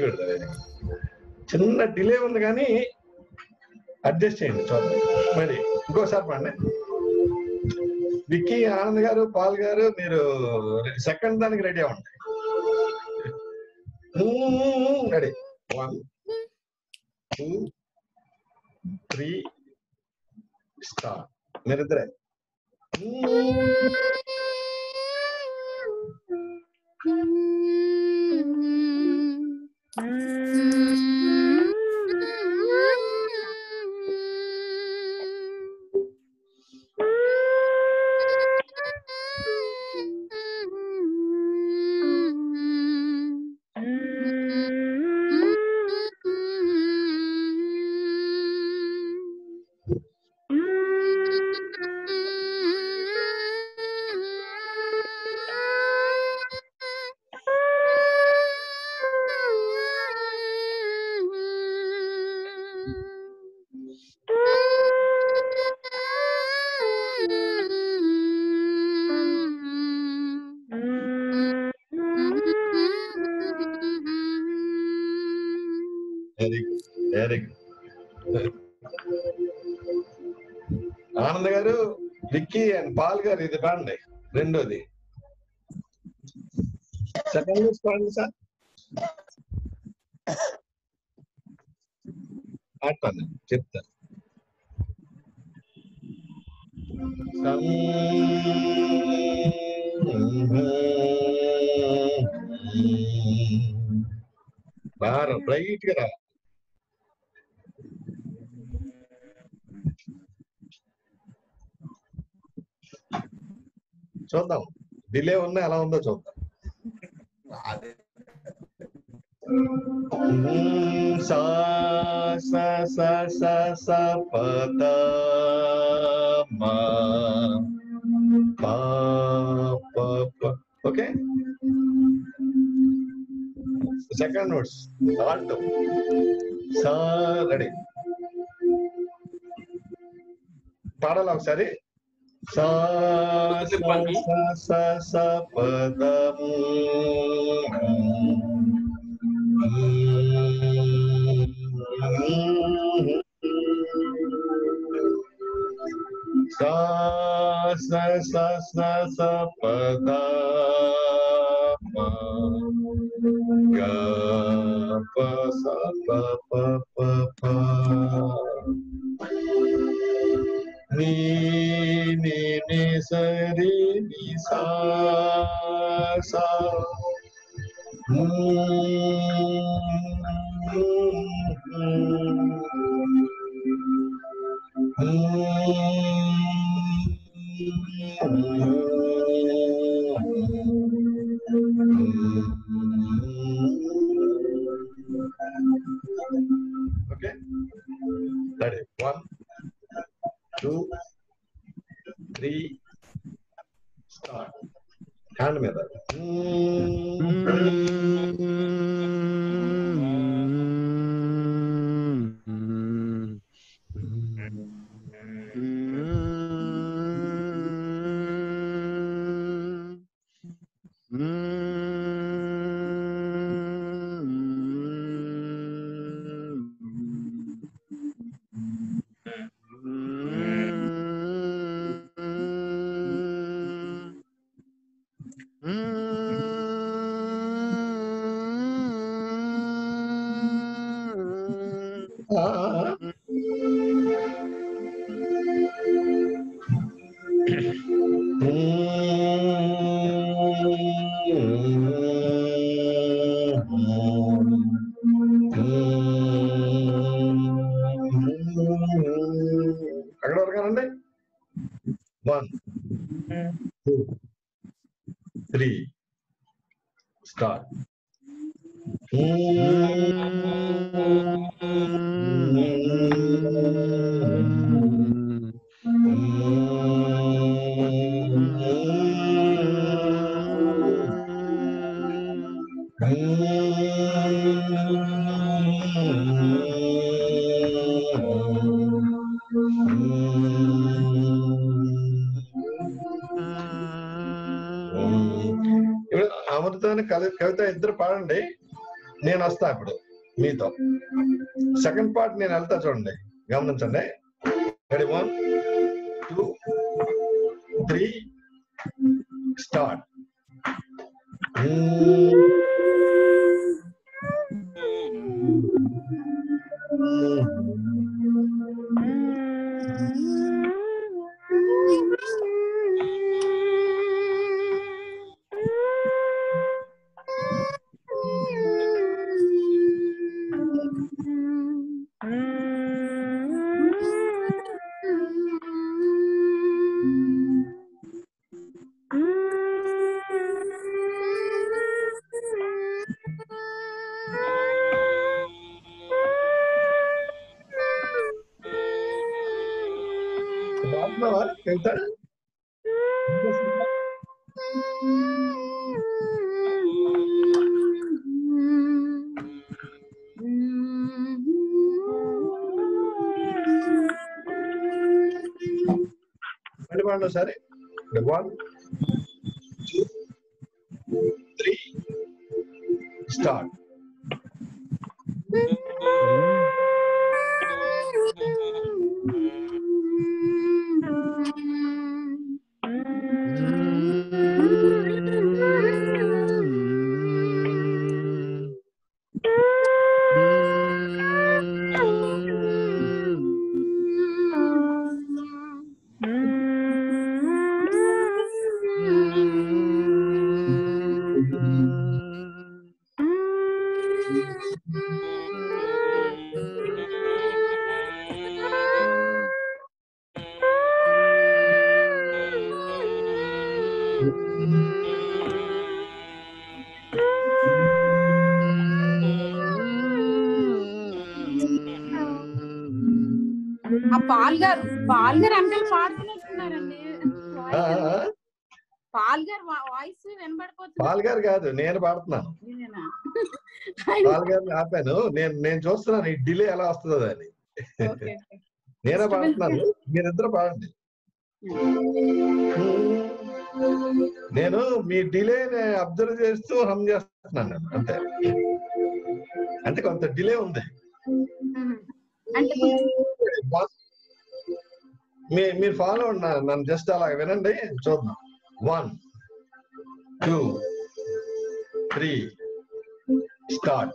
Good very good. చిన్న డిలే ఉంది కానీ అడ్జస్ట్ చేయండి చూద్దాం. మరి ఇంకోసారి పండి. విక్కీ, ఆనంద్ గారు, పాల్ గారు మీరు సెకండ్ దానికి రెడీ అవ్వండి. Ready. One two three start. మీరిద్దరే. Very good very good. Anand గారు, విక్కీ అండ్ పాల్ గారు ఇది పాడండి. రెండోది సెకండ్ పాడండి సార్. పాడండి చెప్తా. బాగా బ్రైట్ గా. చూద్దాం డిలే ఉన్నా ఎలా ఉందో చూద్దాం. సా సా సా సా సా ప ద మా పా ప ప. Okay, second notes alto. సా రెడీ. పాడాలి ఒకసారి. సా సా సా సా ప ద సా సా సా సా సా ప ద మా గ ప సా ప ప ప ప. నీ నీ నీ సరి నీ సా సా. Okay, ready. One two three start. Hand మీద. అక్కడ వరకానండి. One two three start. అమృతాన్ని కవిత ఇద్దరు పాడండి. నేను వస్తా ఇప్పుడు మీతో. సెకండ్ పార్ట్ నేను వెళ్తా, చూడండి, గమనించండి. Ready, one two three start. వెళ్తా మళ్ళీ పాడండి సరే. One two three start. ఆ పాల్ గారు పాల్ గారు అంకల్ పాడుతున్నట్టున్నారండి. పాల్ గారు వాయిస్ వినబడిపోతుంది. పాల్ గారు కాదు, నేను పాడుతున్నాను. పాల్ గారిని ఆపాను. నేను నేను చూస్తున్నాను ఈ డిలే ఎలా వస్తుందో అని. నేనే పాడుతున్నాను, మీరిద్దరు పాడండి. నేను మీ డిలేని అబ్జర్వ్ చేస్తూ హమ్ చేస్తున్నాను అంతే. అంటే కొంత డిలే ఉంది. మీరు ఫాలో ఉన్నా నన్ను జస్ట్ అలా వినండి, చూద్దాం. One two three start.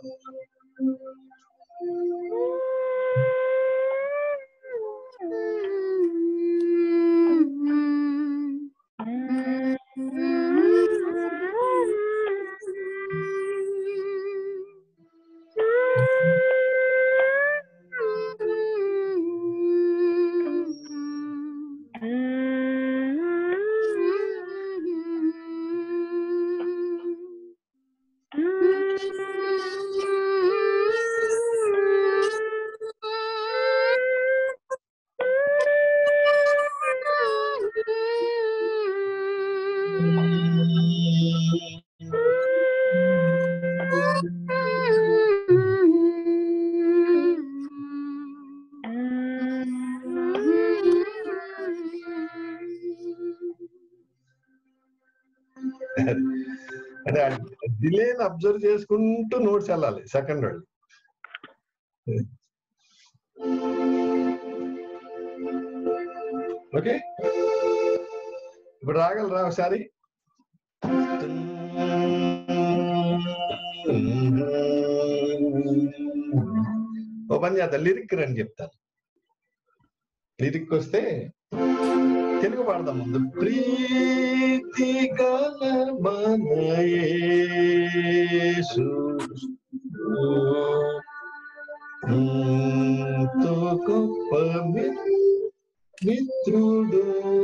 అంటే డిలేని అబ్జర్వ్ చేసుకుంటూ నోట్స్ వెళ్ళాలి సెకండ్ వాళ్ళు. ఓకే, ఇప్పుడు రాగలరా ఒకసారి? ఓ పని చేద్దాం, లిరిక్ రండి చెప్తాను. లిరిక్ వస్తే తెలుగు పాడదాం ముందు. ప్రీతి గల మన యేసు ఎంతో గొప్ప మిత్రుడు.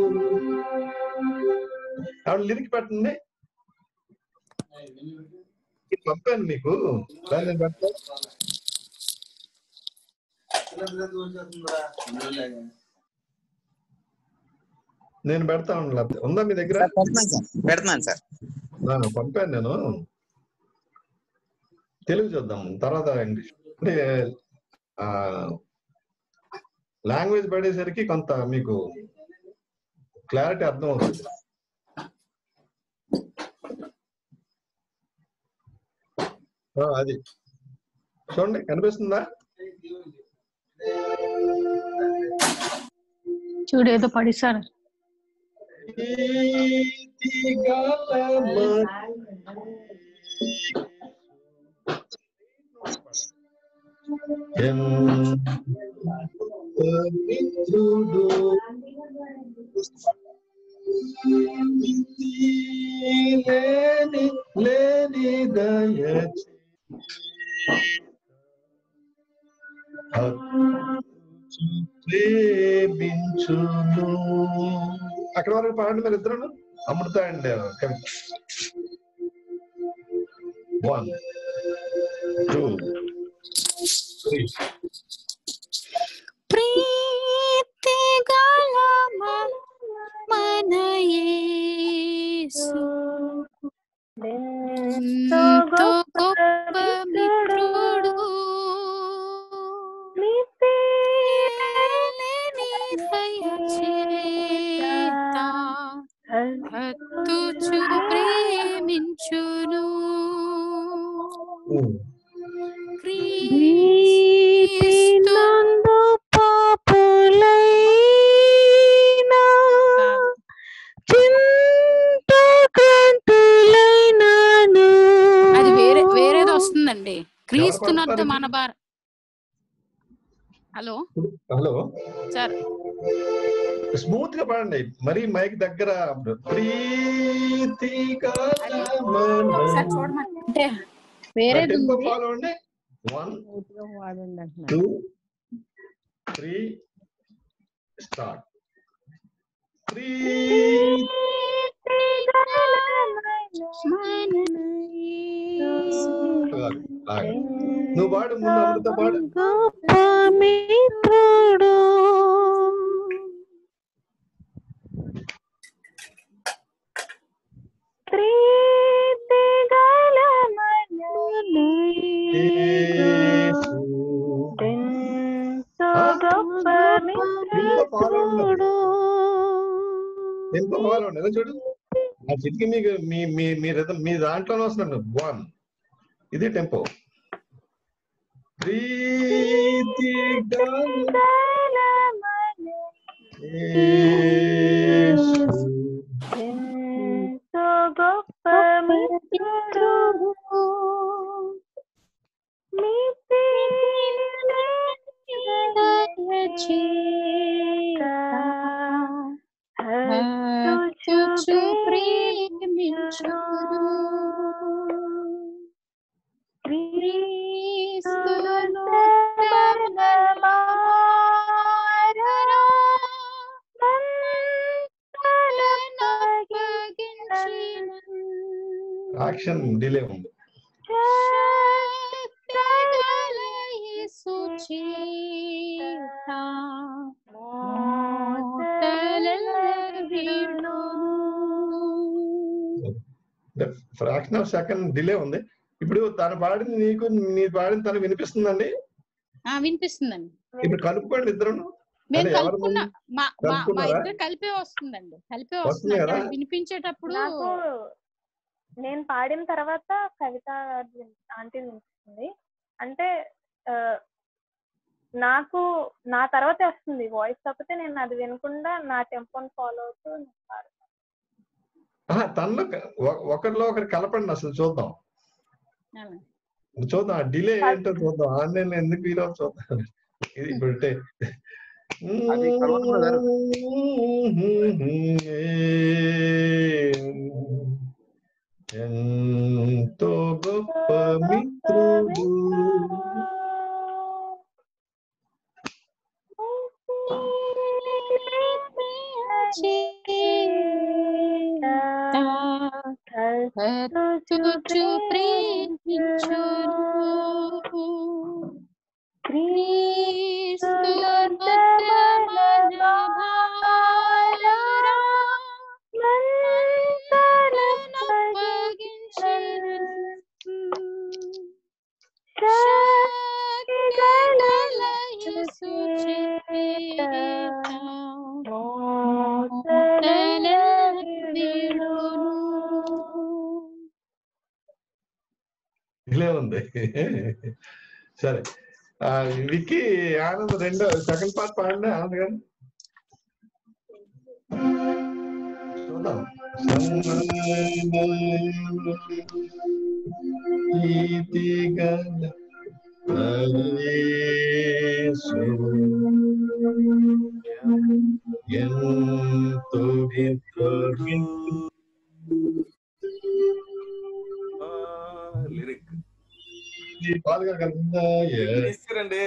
ఆవిడ లిరిక్ పెట్టండి, పంపాను మీకు. నేను పెడతా, నేను పెడతాను. ఉందా మీ దగ్గర? పెడతాను సార్. పంపాను నేను. తెలుగు చూద్దాం, తర్వాత ఇంగ్లీష్. అంటే లాంగ్వేజ్ పడేసరికి కొంత మీకు క్లారిటీ అర్థం అవుతుంది. అది చూడండి కనిపిస్తుందా? చూడు ఏదో పడిసారు. లేని లేని దయచి ప్రేమించును. అక్కడ వరకు పాడండి మీరు ఇద్దరు. Amrita and Kavi. One two three. ప్రీతి గల మన యేసు ఎంతో గొప్ప మిత్రుడు, లేని దయచేత హత్తుచు ప్రేమించును. క్రీస్తునందు పాపులైనా చింతకంతులైనాను. అది వేరే వేరేది వస్తుందండి. క్రీస్తునందు మన భార. హలో హలో సార్, స్మూత్ గా పాడండి, మరి మైక్ దగ్గర. ప్రీతిగా చూడమంటే వేరేది ఉంది. ఫాలో అండి. One two three start. నువ్వు పాడు ముందు, అమృత పాడు. మిత్రుడు ప్రీతి గల మన యేసు ఎంతో గొప్ప మిత్రుడు. టెంపో ఫాలో అండి. చూడు ఆ చిటికి మీకు మీ మీ మీ rhythm మీ దాంట్లోనే వస్తున్నాడు. వన్, ఇది టెంపో. ప్రీతి గల యేసు ఎంతో గొప్ప మిత్రుడు, నీతి దయచేత హత్తుచు ప్రేమించును. క్రీస్తును తనమారరా మంతనప్పగించిన యాక్షన్ డిలే ఉంది. శక్తిగల యేసు చేత మోతలెల్లవిడును. ఫ్రాక్షన్ ఆఫ్ సెకండ్ డిలే ఉంది. ఇప్పుడు తను పాడింది నీకు, నీ పాడింది తను వినిపిస్తుందండి? వినిపిస్తుందండి. ఇప్పుడు కలుపుకోండి ఇద్దరు. మేము కలుపుకున్నా, మా మా ఇద్దరు కలిపే వస్తుందండి. కలిపే వస్తుంది. వినిపించేటప్పుడు నేను పాడిన తర్వాత కవిత ఆంటీ వినిపిస్తుంది. అంటే నాకు నా తర్వాత వస్తుంది వాయిస్, కాకపోతే నేను అది వినకుండా నా టెంపోని ఫాలో అవుతూ తనలో ఒకరిలో ఒకరు కలపండి. అసలు చూద్దాం చూద్దాం ఆ డిలే ఏంటో చూద్దాం. ఆన్లైన్ ఎందుకు వీలో చూద్దాం. ఇది ఇప్పుడు ఎంతో గొప్ప మిత్రుడు హత్తుచు ప్రేమించును. క్రీస్తును తనమారరా మంతనప్పగించిన శక్తిగల యేసు చేత మోతలెల్లవిడును. డిలే ఉంది. సరే విక్కీ ఆనంద్ రెండో సెకండ్ పార్ట్ పాడండి ఆనంద్ గారు చూద్దాం. లిరిక్ బాగా కలిగిందా తీసుకురండి.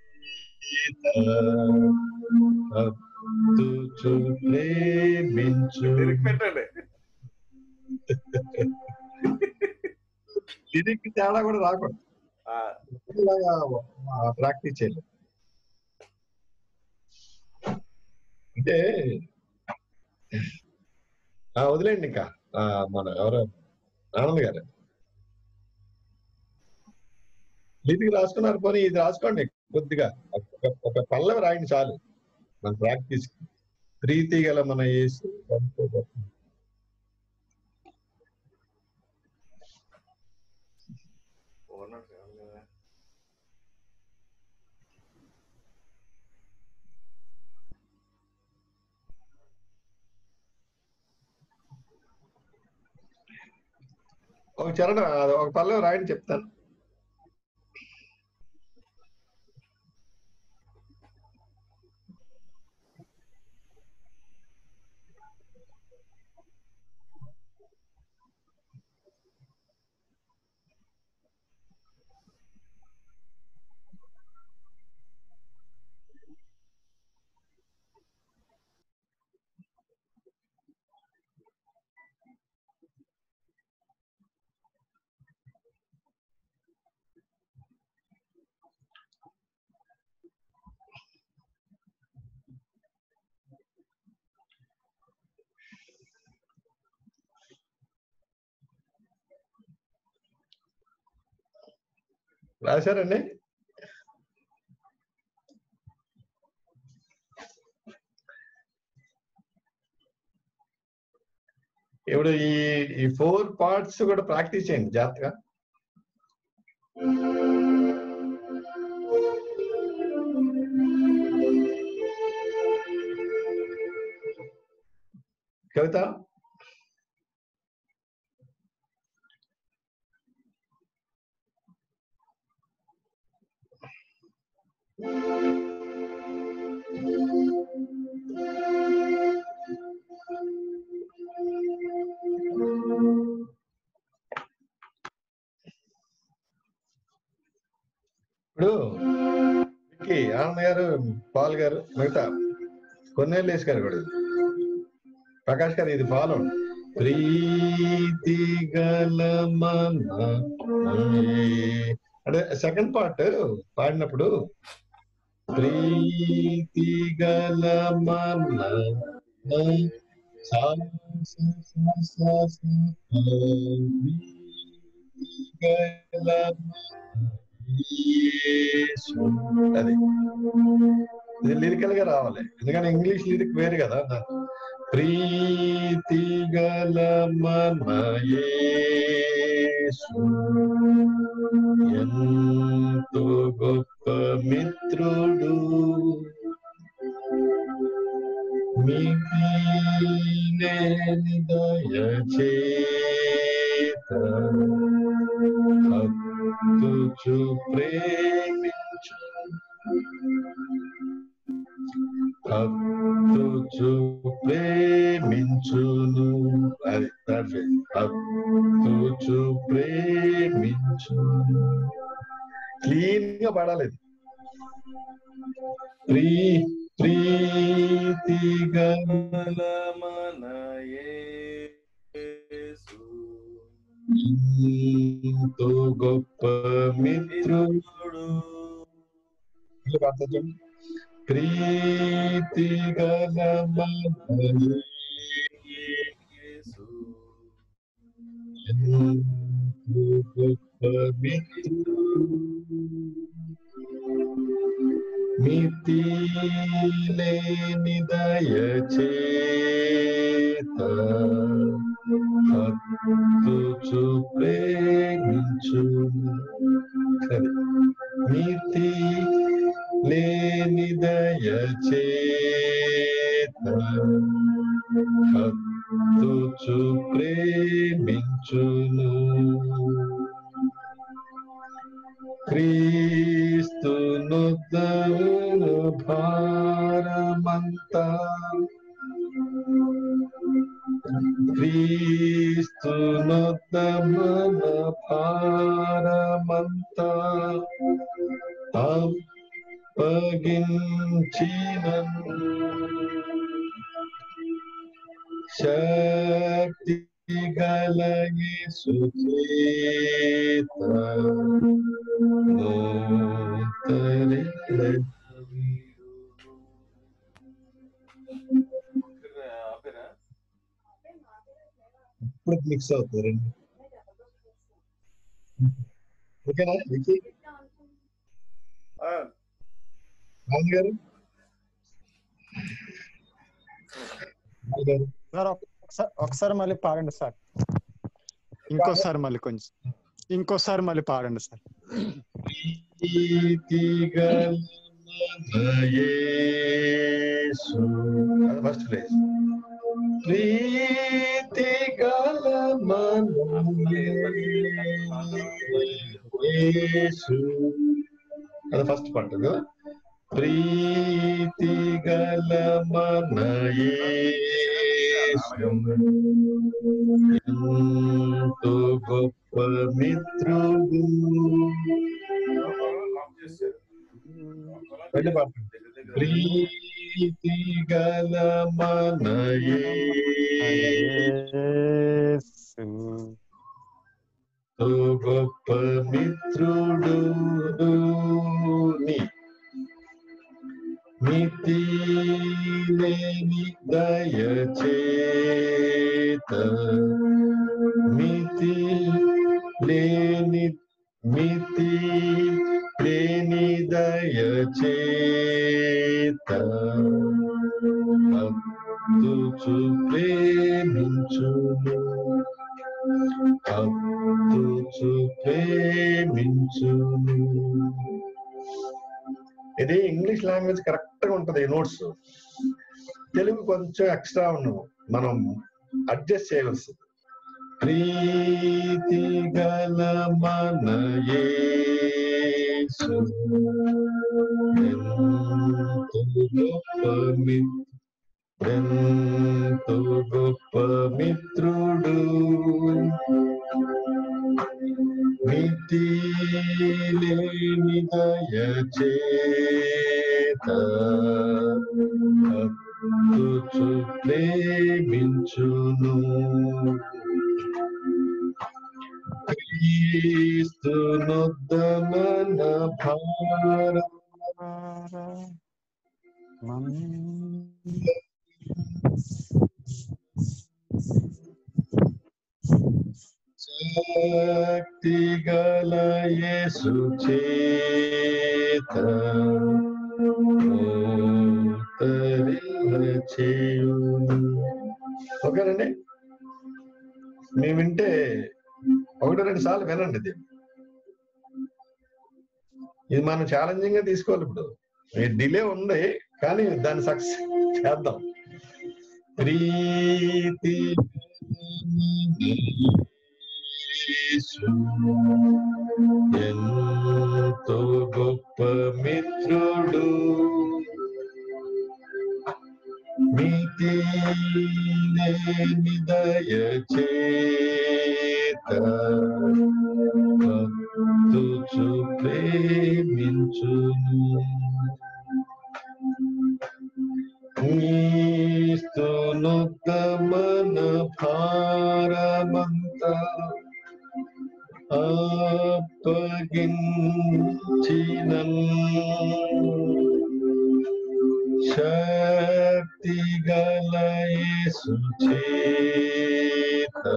లిరిక్ పెట్టండి. లిరిక్ తేడా కూడా రాకూడదు, ప్రాక్టీస్ చేయాలి. అంటే వదిలేండి. ఇంకా మన ఎవరు ఆనంద్ గారు లిరిక్ రాసుకున్నారు, పోనీ ఇది రాసుకోండి కొద్దిగా, ఒక పల్లవి రాయండి చాలు మన ప్రాక్టీస్. ప్రీతి గల మన యేసు ఒక చరణం ఒక పల్లవి రాయండి చెప్తాను. రాశారండి? ఇప్పుడు ఈ ఈ ఫోర్ పార్ట్స్ కూడా ప్రాక్టీస్ చేయండి జాగ్రత్తగా. కవిత ఇప్పుడు విక్కీ ఆనంద్ గారు, పాల్ గారు, మిగతా కొన్నేళ్ళు వేసి గారు కూడా, ప్రకాష్ గారు ఇది ఫాలో. ప్రీతి గల మన అంటే సెకండ్ పార్ట్ పాడినప్పుడు ప్రీతి గల మన అది ఇది లిరికల్ గా రావాలి, ఎందుకంటే ఇంగ్లీష్ లిరిక్ వేరు కదా. ప్రీతి గల మన యేసు ఎంతో గొప్ప మిత్రుడు, మితిలేని దయచేత హత్తుచు ప్రేమించు, హత్తుచు ప్రేమించును. అది హత్తుచు ప్రేమించును. క్లీన్ గా పడాలి. ప్రీ ప్రీతి గల మన యేసు ఎంతో గొప్ప మిత్రుడు, ప్రీతి గల మన యేసు ఎంతో గొప్ప మిత్రుడు, మితిలేని దయచేత హత్తుచు ప్రేమించు. మితి లేని దయచేత హత్తుచు ప్రేమించును క్రీస్తునుద్దను భారమంతా క్రీస్తునుద్దమన భారమంతా అప్పగించినను శక్తి గల యేసు చేత మోతరిల్లెను. ఇప్పుడు మిక్స్ అవుతారండి. ఓకేనా వికీ రాజు గారు సార్ ఒకసారి ఒకసారి మళ్ళీ పాడండి సార్. ఇంకోసారి మళ్ళీ కొంచెం ఇంకోసారి మళ్ళీ పాడండి సార్. ఫస్ట్ ప్లేస్ ప్రీతి గల యేసు అది ఫస్ట్ పాట కదా. ప్రీతి గల మన యేసు ఎంతో గొప్ప మిత్రుడు. ప్రీతి గల మన యేసు గొప్ప మిత్రుడు నీ మితి లేని దయచేత మితి లేని మితి లేని దయచేత హత్తుచు ప్రేమించును హత్తుచు ప్రేమించును. ఇది ఇంగ్లీష్ లాంగ్వేజ్ కరెక్ట్ గా ఉంటది నోట్స్. తెలుగు కొంచెం ఎక్స్ట్రా ఉన్నాము, మనం అడ్జస్ట్ చేయవలసింది. ప్రీతి గల మన యేసు ఎంతో గొప్ప ఎంతో గొప్ప మిత్రుడు. మితి లేని దయచేత హత్తుచు ప్రేమించును క్రీస్తునుద్దమన శక్తి గల యేసు చేత మోతరిల్లచేయును. ఓకేనండి, మేము వింటే ఒకటి రెండు సార్లు వినండి. ఇది ఇది మనం ఛాలెంజింగ్ గా తీసుకోవాలి. ఇప్పుడు డిలే ఉంది కానీ దాన్ని సక్సెస్ చేద్దాం. ప్రీతి ఎంతో గొప్ప మిత్రుడు మితి లేని దయచేత హత్తుచు ప్రేమించును క్రీస్తునుద్దమన భారమంతా అప్పగించినన్ శక్తి గల యేసు చేత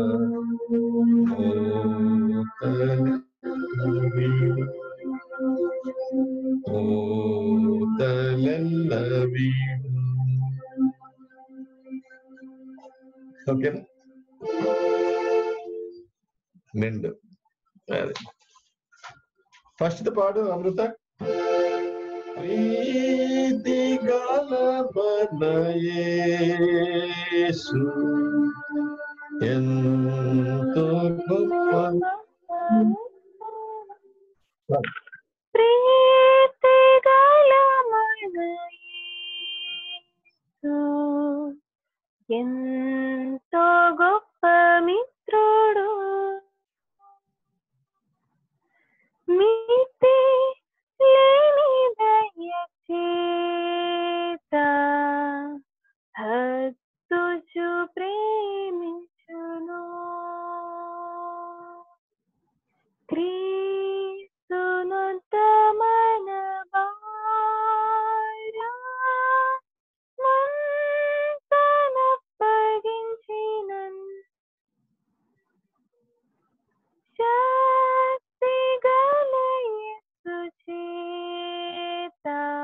మోతలెల్లవీడు. ఓకేనా, నిండు అది ఫస్ట్ పాడు అమృత. ప్రీతి గల మన యేసు ఎంతో గొప్ప. ప్రీతి గల మన యేసు ఎంతో గొప్ప మిత్రుడు, మితి లేని దయచేత హద్దుచు ప్రేమించును. క్రీస్తునంత మన భారమంతనప్పగించినన్ శక్తి గల యేసు చేత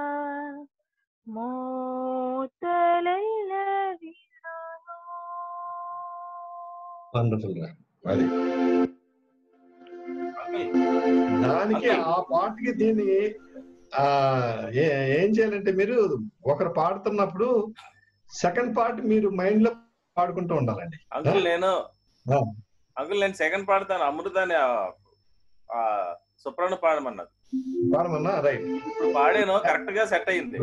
మోతలెల్ల విడును. వండర్ఫుల్ గా అది. దానికి ఆ పాటకి దీన్ని ఆ ఏం చేయాలంటే, మీరు ఒకరు పాడుతున్నప్పుడు సెకండ్ పార్ట్ మీరు మైండ్ లో పాడుకుంటూ ఉండాలండి. అంకుల్ నేను అంకుల్ నేను సెకండ్ పాడతాను. అమృతాన్ని సుప్రను పాడమన్నది. పాడమన్నా రైట్. ఇప్పుడు పాడాను, కరెక్ట్ గా సెట్ అయింది.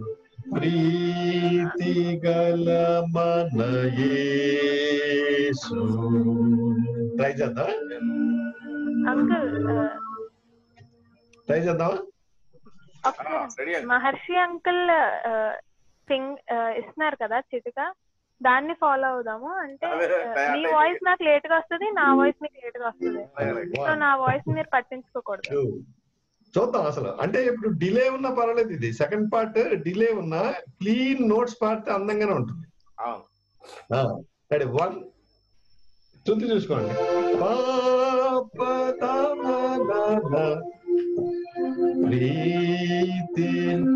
ప్రీతి గల మన యేసు. ట్రై చేద్దాం అంకుల్, ట్రై చేద్దాం. మహర్షి అంకుల్ సింగ్ ఇస్తున్నారు కదా చిటిక, దాన్ని ఫాలో అవుదాము. అంటే మీ వాయిస్ నాకు లేట్ గా వస్తుంది, నా వాయిస్ మీకు లేట్ గా వస్తుంది. సో నా వాయిస్ మీరు పట్టించుకోకూడదు. చూద్దాం అసలు. అంటే ఇప్పుడు డిలే ఉన్నా పర్వాలేదు, ఇది సెకండ్ పార్ట్ డిలే ఉన్నా క్లీన్ నోట్స్ పాడితే అందంగానే ఉంటుంది. రెడీ, వన్ శృతి చూసుకోండి. ప్రీతి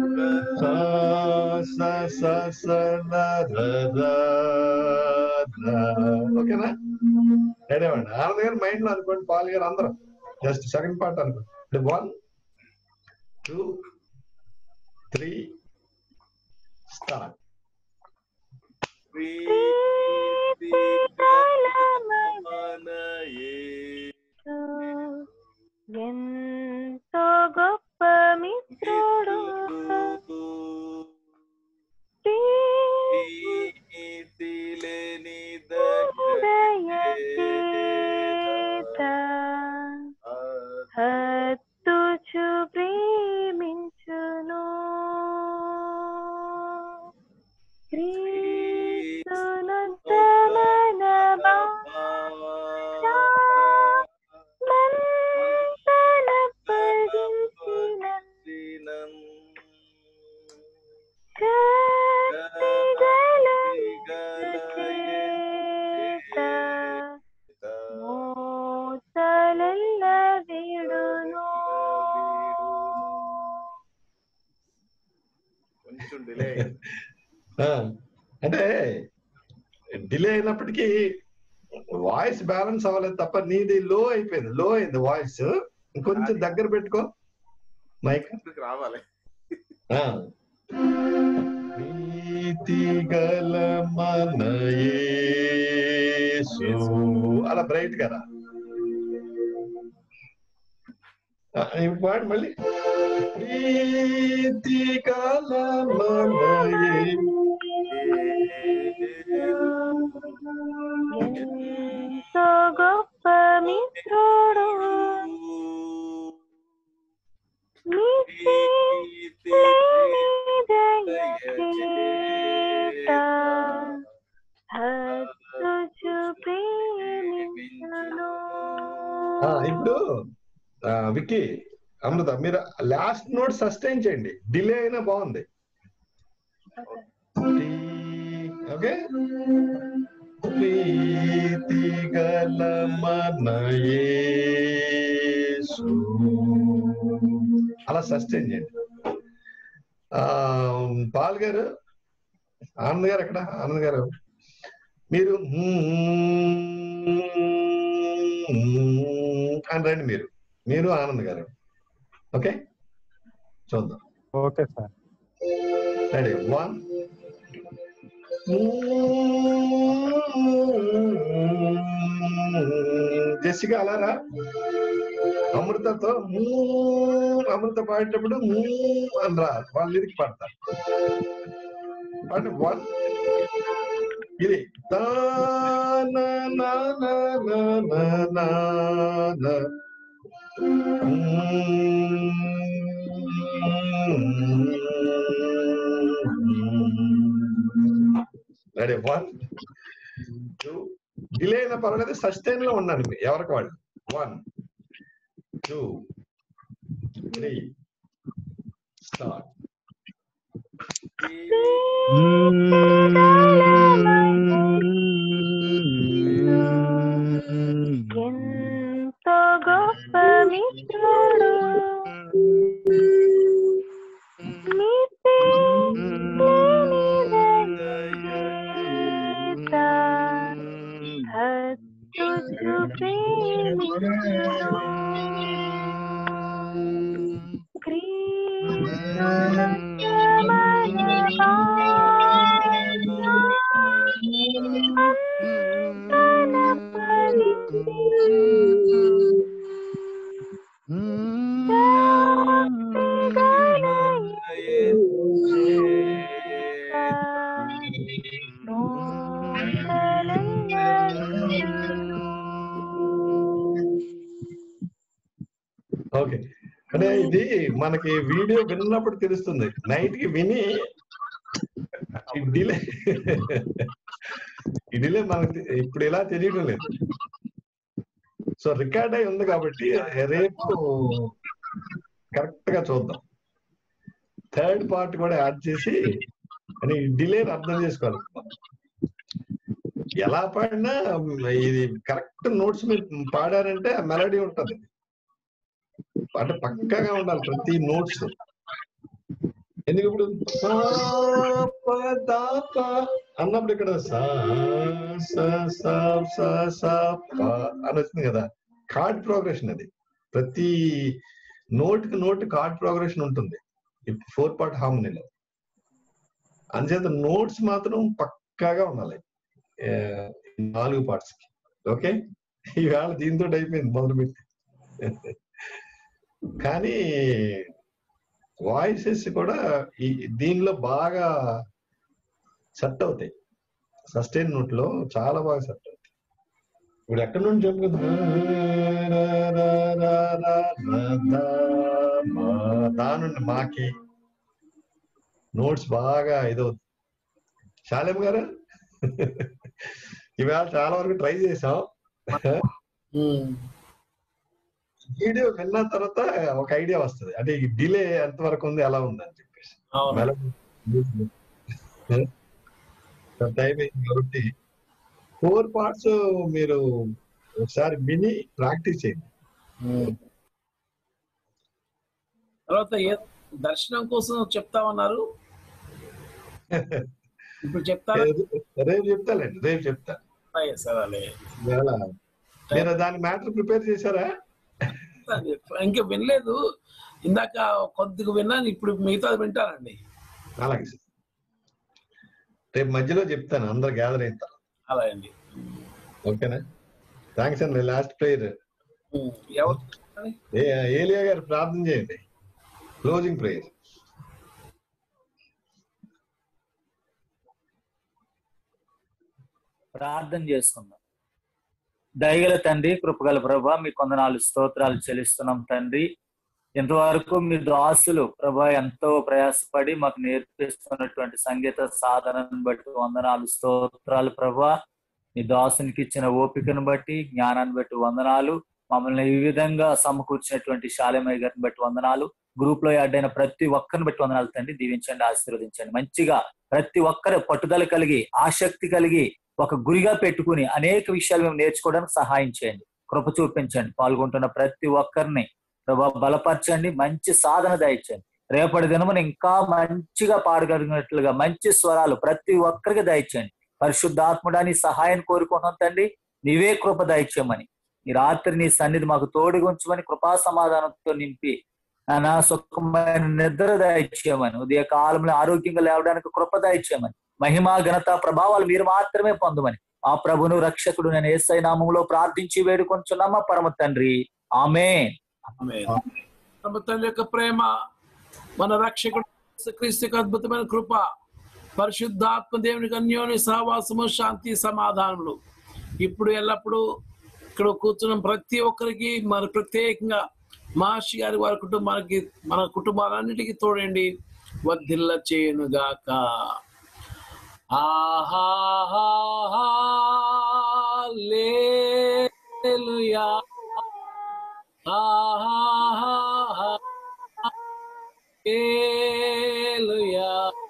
ఓకేనా? రెడీ అవ్వండి. ఆనంద్ గారు మైండ్ లో అనుకోండి, పాల్ గారు అందరం జస్ట్ సెకండ్ పార్ట్ అనుకోండి. One two three start. ఎంతో గొప్ప మిత్రుడు, హత్తుచు ప్రేమించును. క్రీస్తునంత మన భారమంతనప్పగించినన్ శక్తి గల మోతలెల్ల విడును. కొంచెం డిలే అంటే డిలే అయినప్పటికీ వాయిస్ బ్యాలెన్స్ అవ్వలేదు తప్ప, నీది లో అయిపోయింది, లో అయింది వాయిస్. ఇంకొంచెం దగ్గర పెట్టుకో మైక్, రావాలి. ప్రీతి గల మన యేసు అలా బ్రైట్ కదా. పాడు మళ్ళీ. ప్రీతి గల మన ఎంతో గొప్ప మిత్రుడు, మితి లేని దయచేత హత్తుచు ప్రేమించును. ఇప్పుడు విక్కీ, అమృత, మీరు లాస్ట్ నోట్ సస్టైన్ చేయండి. డిలే అయినా బాగుంది. ఓకే. ప్రీతి గల మన యేసు అలా సస్టైన్ చేయండి. ఆ పాల్ గారు, ఆనంద్ గారు ఎక్కడ? ఆనంద్ గారు మీరు అని రండి. మీరు మీరు ఆనంద్ గారు ఓకే చూద్దాం. Okay sir. Ready one Jessica అలారా అమృతతో మూ అమృత పాడేటప్పుడు మూ అని రా వాళ్ళు లిరిక్ పాడతారు. పాడు వన్ ఇది తా నా నా నా నా నా నా నా. రెడీ వన్ టూ డిలే అయినా పర్వాలేదు సస్టైన్ లో ఉండండి ఎవరికి వాళ్ళు. One two three start. ఎంతో గొప్ప మిత్రుడు ఓకే అంటే ఇది మనకి వీడియో విన్నప్పుడు తెలుస్తుంది. నైట్ కి విని డిలే ఈ డిలే మనకి ఇప్పుడు ఇలా తెలియడం లేదు. సో రికార్డ్ అయి ఉంది కాబట్టి రేపు కరెక్ట్ గా చూద్దాం. థర్డ్ పార్ట్ కూడా యాడ్ చేసి అని డిలే అర్థం చేసుకోవాలి. ఎలా పాడినా ఇది కరెక్ట్ నోట్స్ మీరు పాడారంటే ఆ మెలడీ ఉంటది అంటే పక్కగా ఉండాలి ప్రతి నోట్స్. ఎందుకు ఇప్పుడు అన్నప్పుడు ఇక్కడ అని వచ్చింది కదా కార్డ్ ప్రోగ్రెషన్. అది ప్రతి నోట్ కి నోట్ కార్డ్ ప్రోగ్రెషన్ ఉంటుంది ఫోర్ పార్ట్ హార్మనీలో. అందుచేత నోట్స్ మాత్రం పక్కాగా ఉండాలి నాలుగు పార్ట్స్ కి. ఓకే ఈవేళ దీంతో అయిపోయింది మొదలు పెట్టి. కానీ వాయిసెస్ కూడా ఈ దీనిలో బాగా సెట్ అవుతాయి. సస్టైన్ నోట్ లో చాలా బాగా సెట్ అవుతాయి. ఇప్పుడు ఎక్కడి నుండి జంప్ దానుండి మాకి నోట్స్ బాగా ఇదవుతుంది. శాలేం గారు ఇవాళ చాలా వరకు ట్రై చేసాం. వీడియో విన్న తర్వాత ఒక ఐడియా వస్తుంది అంటే ఈ డిలే ఎంత వరకు ఉంది ఎలా ఉంది అని చెప్పేసి. టైం అయింది కాబట్టి ఫోర్ పార్ట్స్ మీరు ఒకసారి విని ప్రాక్టీస్ చేయండి. తర్వాత ఏ దర్శనం కోసం చెప్తామన్నారు ఇప్పుడు చెప్తారా? రేపు చెప్తానండి రేపు చెప్తా. మీరు దాని మ్యాటర్ ప్రిపేర్ చేశారా? ఇంకా వినలేదు. ఇందాక కొద్దిగా విన్నాను, ఇప్పుడు మిగతా వింటానండి. అలాగే సార్ రేపు మధ్యలో చెప్తాను అందరు గ్యాదర్ అవుతారు. అలా అండి ఓకేనా? థ్యాంక్స్ అండి. లాస్ట్ ప్రేయర్ ఏలియా గారు ప్రార్థన చేయండి. Closing prayer. ప్రార్థన చేసుకుందాం. దయగల తండ్రి, కృపగల ప్రభా, మీ కొందనాలు స్తోత్రాలు చెల్లిస్తున్నాం తండ్రి. ఇంతవరకు మీ దాసులు ప్రభా ఎంతో ప్రయాసపడి మాకు నేర్పిస్తున్నటువంటి సంగీత సాధనను బట్టి వందనాలు స్తోత్రాలు ప్రభా. మీ దాసునికి ఇచ్చిన ఓపికను బట్టి జ్ఞానాన్ని బట్టి వందనాలు. మమ్మల్ని ఈ విధంగా సమకూర్చినటువంటి శాలేమయ్య గారిని బట్టి వందనాలు. గ్రూప్ లో యాడ్ అయిన ప్రతి ఒక్కరిని బట్టి వందనాలు తండ్రి. దీవించండి, ఆశీర్వదించండి. మంచిగా ప్రతి ఒక్కరు పట్టుదల కలిగి ఆసక్తి కలిగి ఒక గురిగా పెట్టుకుని అనేక విషయాలు మేము నేర్చుకోవడానికి సహాయం చేయండి, కృప చూపించండి. పాల్గొంటున్న ప్రతి ఒక్కరిని ప్రభా బలపరచండి, మంచి సాధన దయచండి. రేపటి దినమున ఇంకా మంచిగా పాడగలిగినట్లుగా మంచి స్వరాలు ప్రతి ఒక్కరికి దయచండి. పరిశుద్ధాత్ముడాన్ని సహాయం కోరుకుంటున్నాం తండ్రి. నీవే కృప దయచేయమని, ఈ రాత్రి నీ సన్నిధి మాకు తోడుగా ఉంచమని, కృపా సమాధానంతో నింపి నానా సుఖమైన నిద్ర దయచేయమని, ఉదయ కాలంలో ఆరోగ్యంగా లేవడానికి కృప దయచేయమని, మహిమ ఘనత ప్రభావాలు మీరు మాత్రమే పొందమని ఆ ప్రభును రక్షకుడు నేను యేసయ్య నామములో ప్రార్థించి వేడుకొంచున్నామా పరమ తండ్రి, ఆమేన్. పరమ తండ్రి యొక్క ప్రేమ, మన రక్షకుడు క్రీస్తుకి అద్భుతమైన కృప, పరిశుద్ధాత్మ దేవునికి అన్యోన్య సహవాసము, శాంతి సమాధానములు ఇప్పుడు ఎల్లప్పుడూ ఇక్కడ కూర్చున్న ప్రతి ఒక్కరికి మరి ప్రత్యేకంగా మహర్షి గారి వారి కుటుంబానికి మన కుటుంబాలన్నిటికీ తోడండి వర్ధిల్ల చేయనుగాక. హల్లెలూయా హల్లెలూయా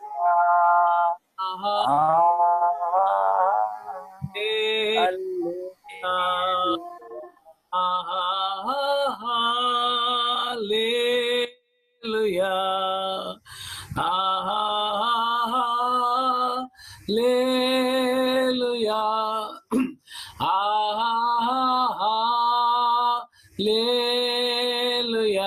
హల్లెలూయా హల్లెలూయా హల్లెలూయా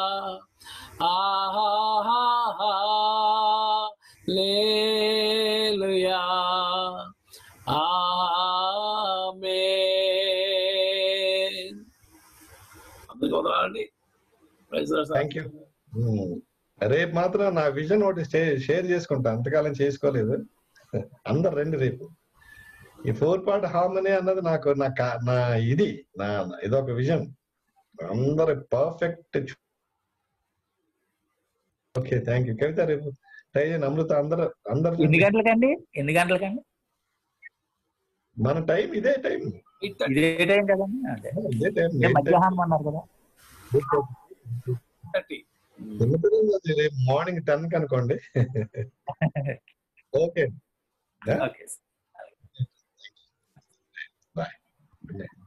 హల్లెలూయా ఆమేన్. అందరికీ వదలండి. Thank you. రేపు మాత్రం నా విజన్ ఒకటి షేర్ చేసుకుంటా, అంతకాలం చేసుకోలేదు. అందరు రండి రేపు. ఈ ఫోర్ పార్ట్ హార్మనీ అన్నది నాకు నా కా- నా ఇది నా ఇదొక విజన్. అందరు perfect. Okay, thank you. Kavitha రేపు ట్రై చేయండి. అమృత అందరు అందరు ఎన్ని గంటలకండి ఎన్ని గంటలకండి మన టైం ఇదే టైం ఇదే టైం కదండి? అదే ఇదే టైం అంటే మధ్యాహ్నం అన్నారు కదా. రేపు మార్నింగ్ టెన్ కి అనుకోండి. Okay okay bye. Good night.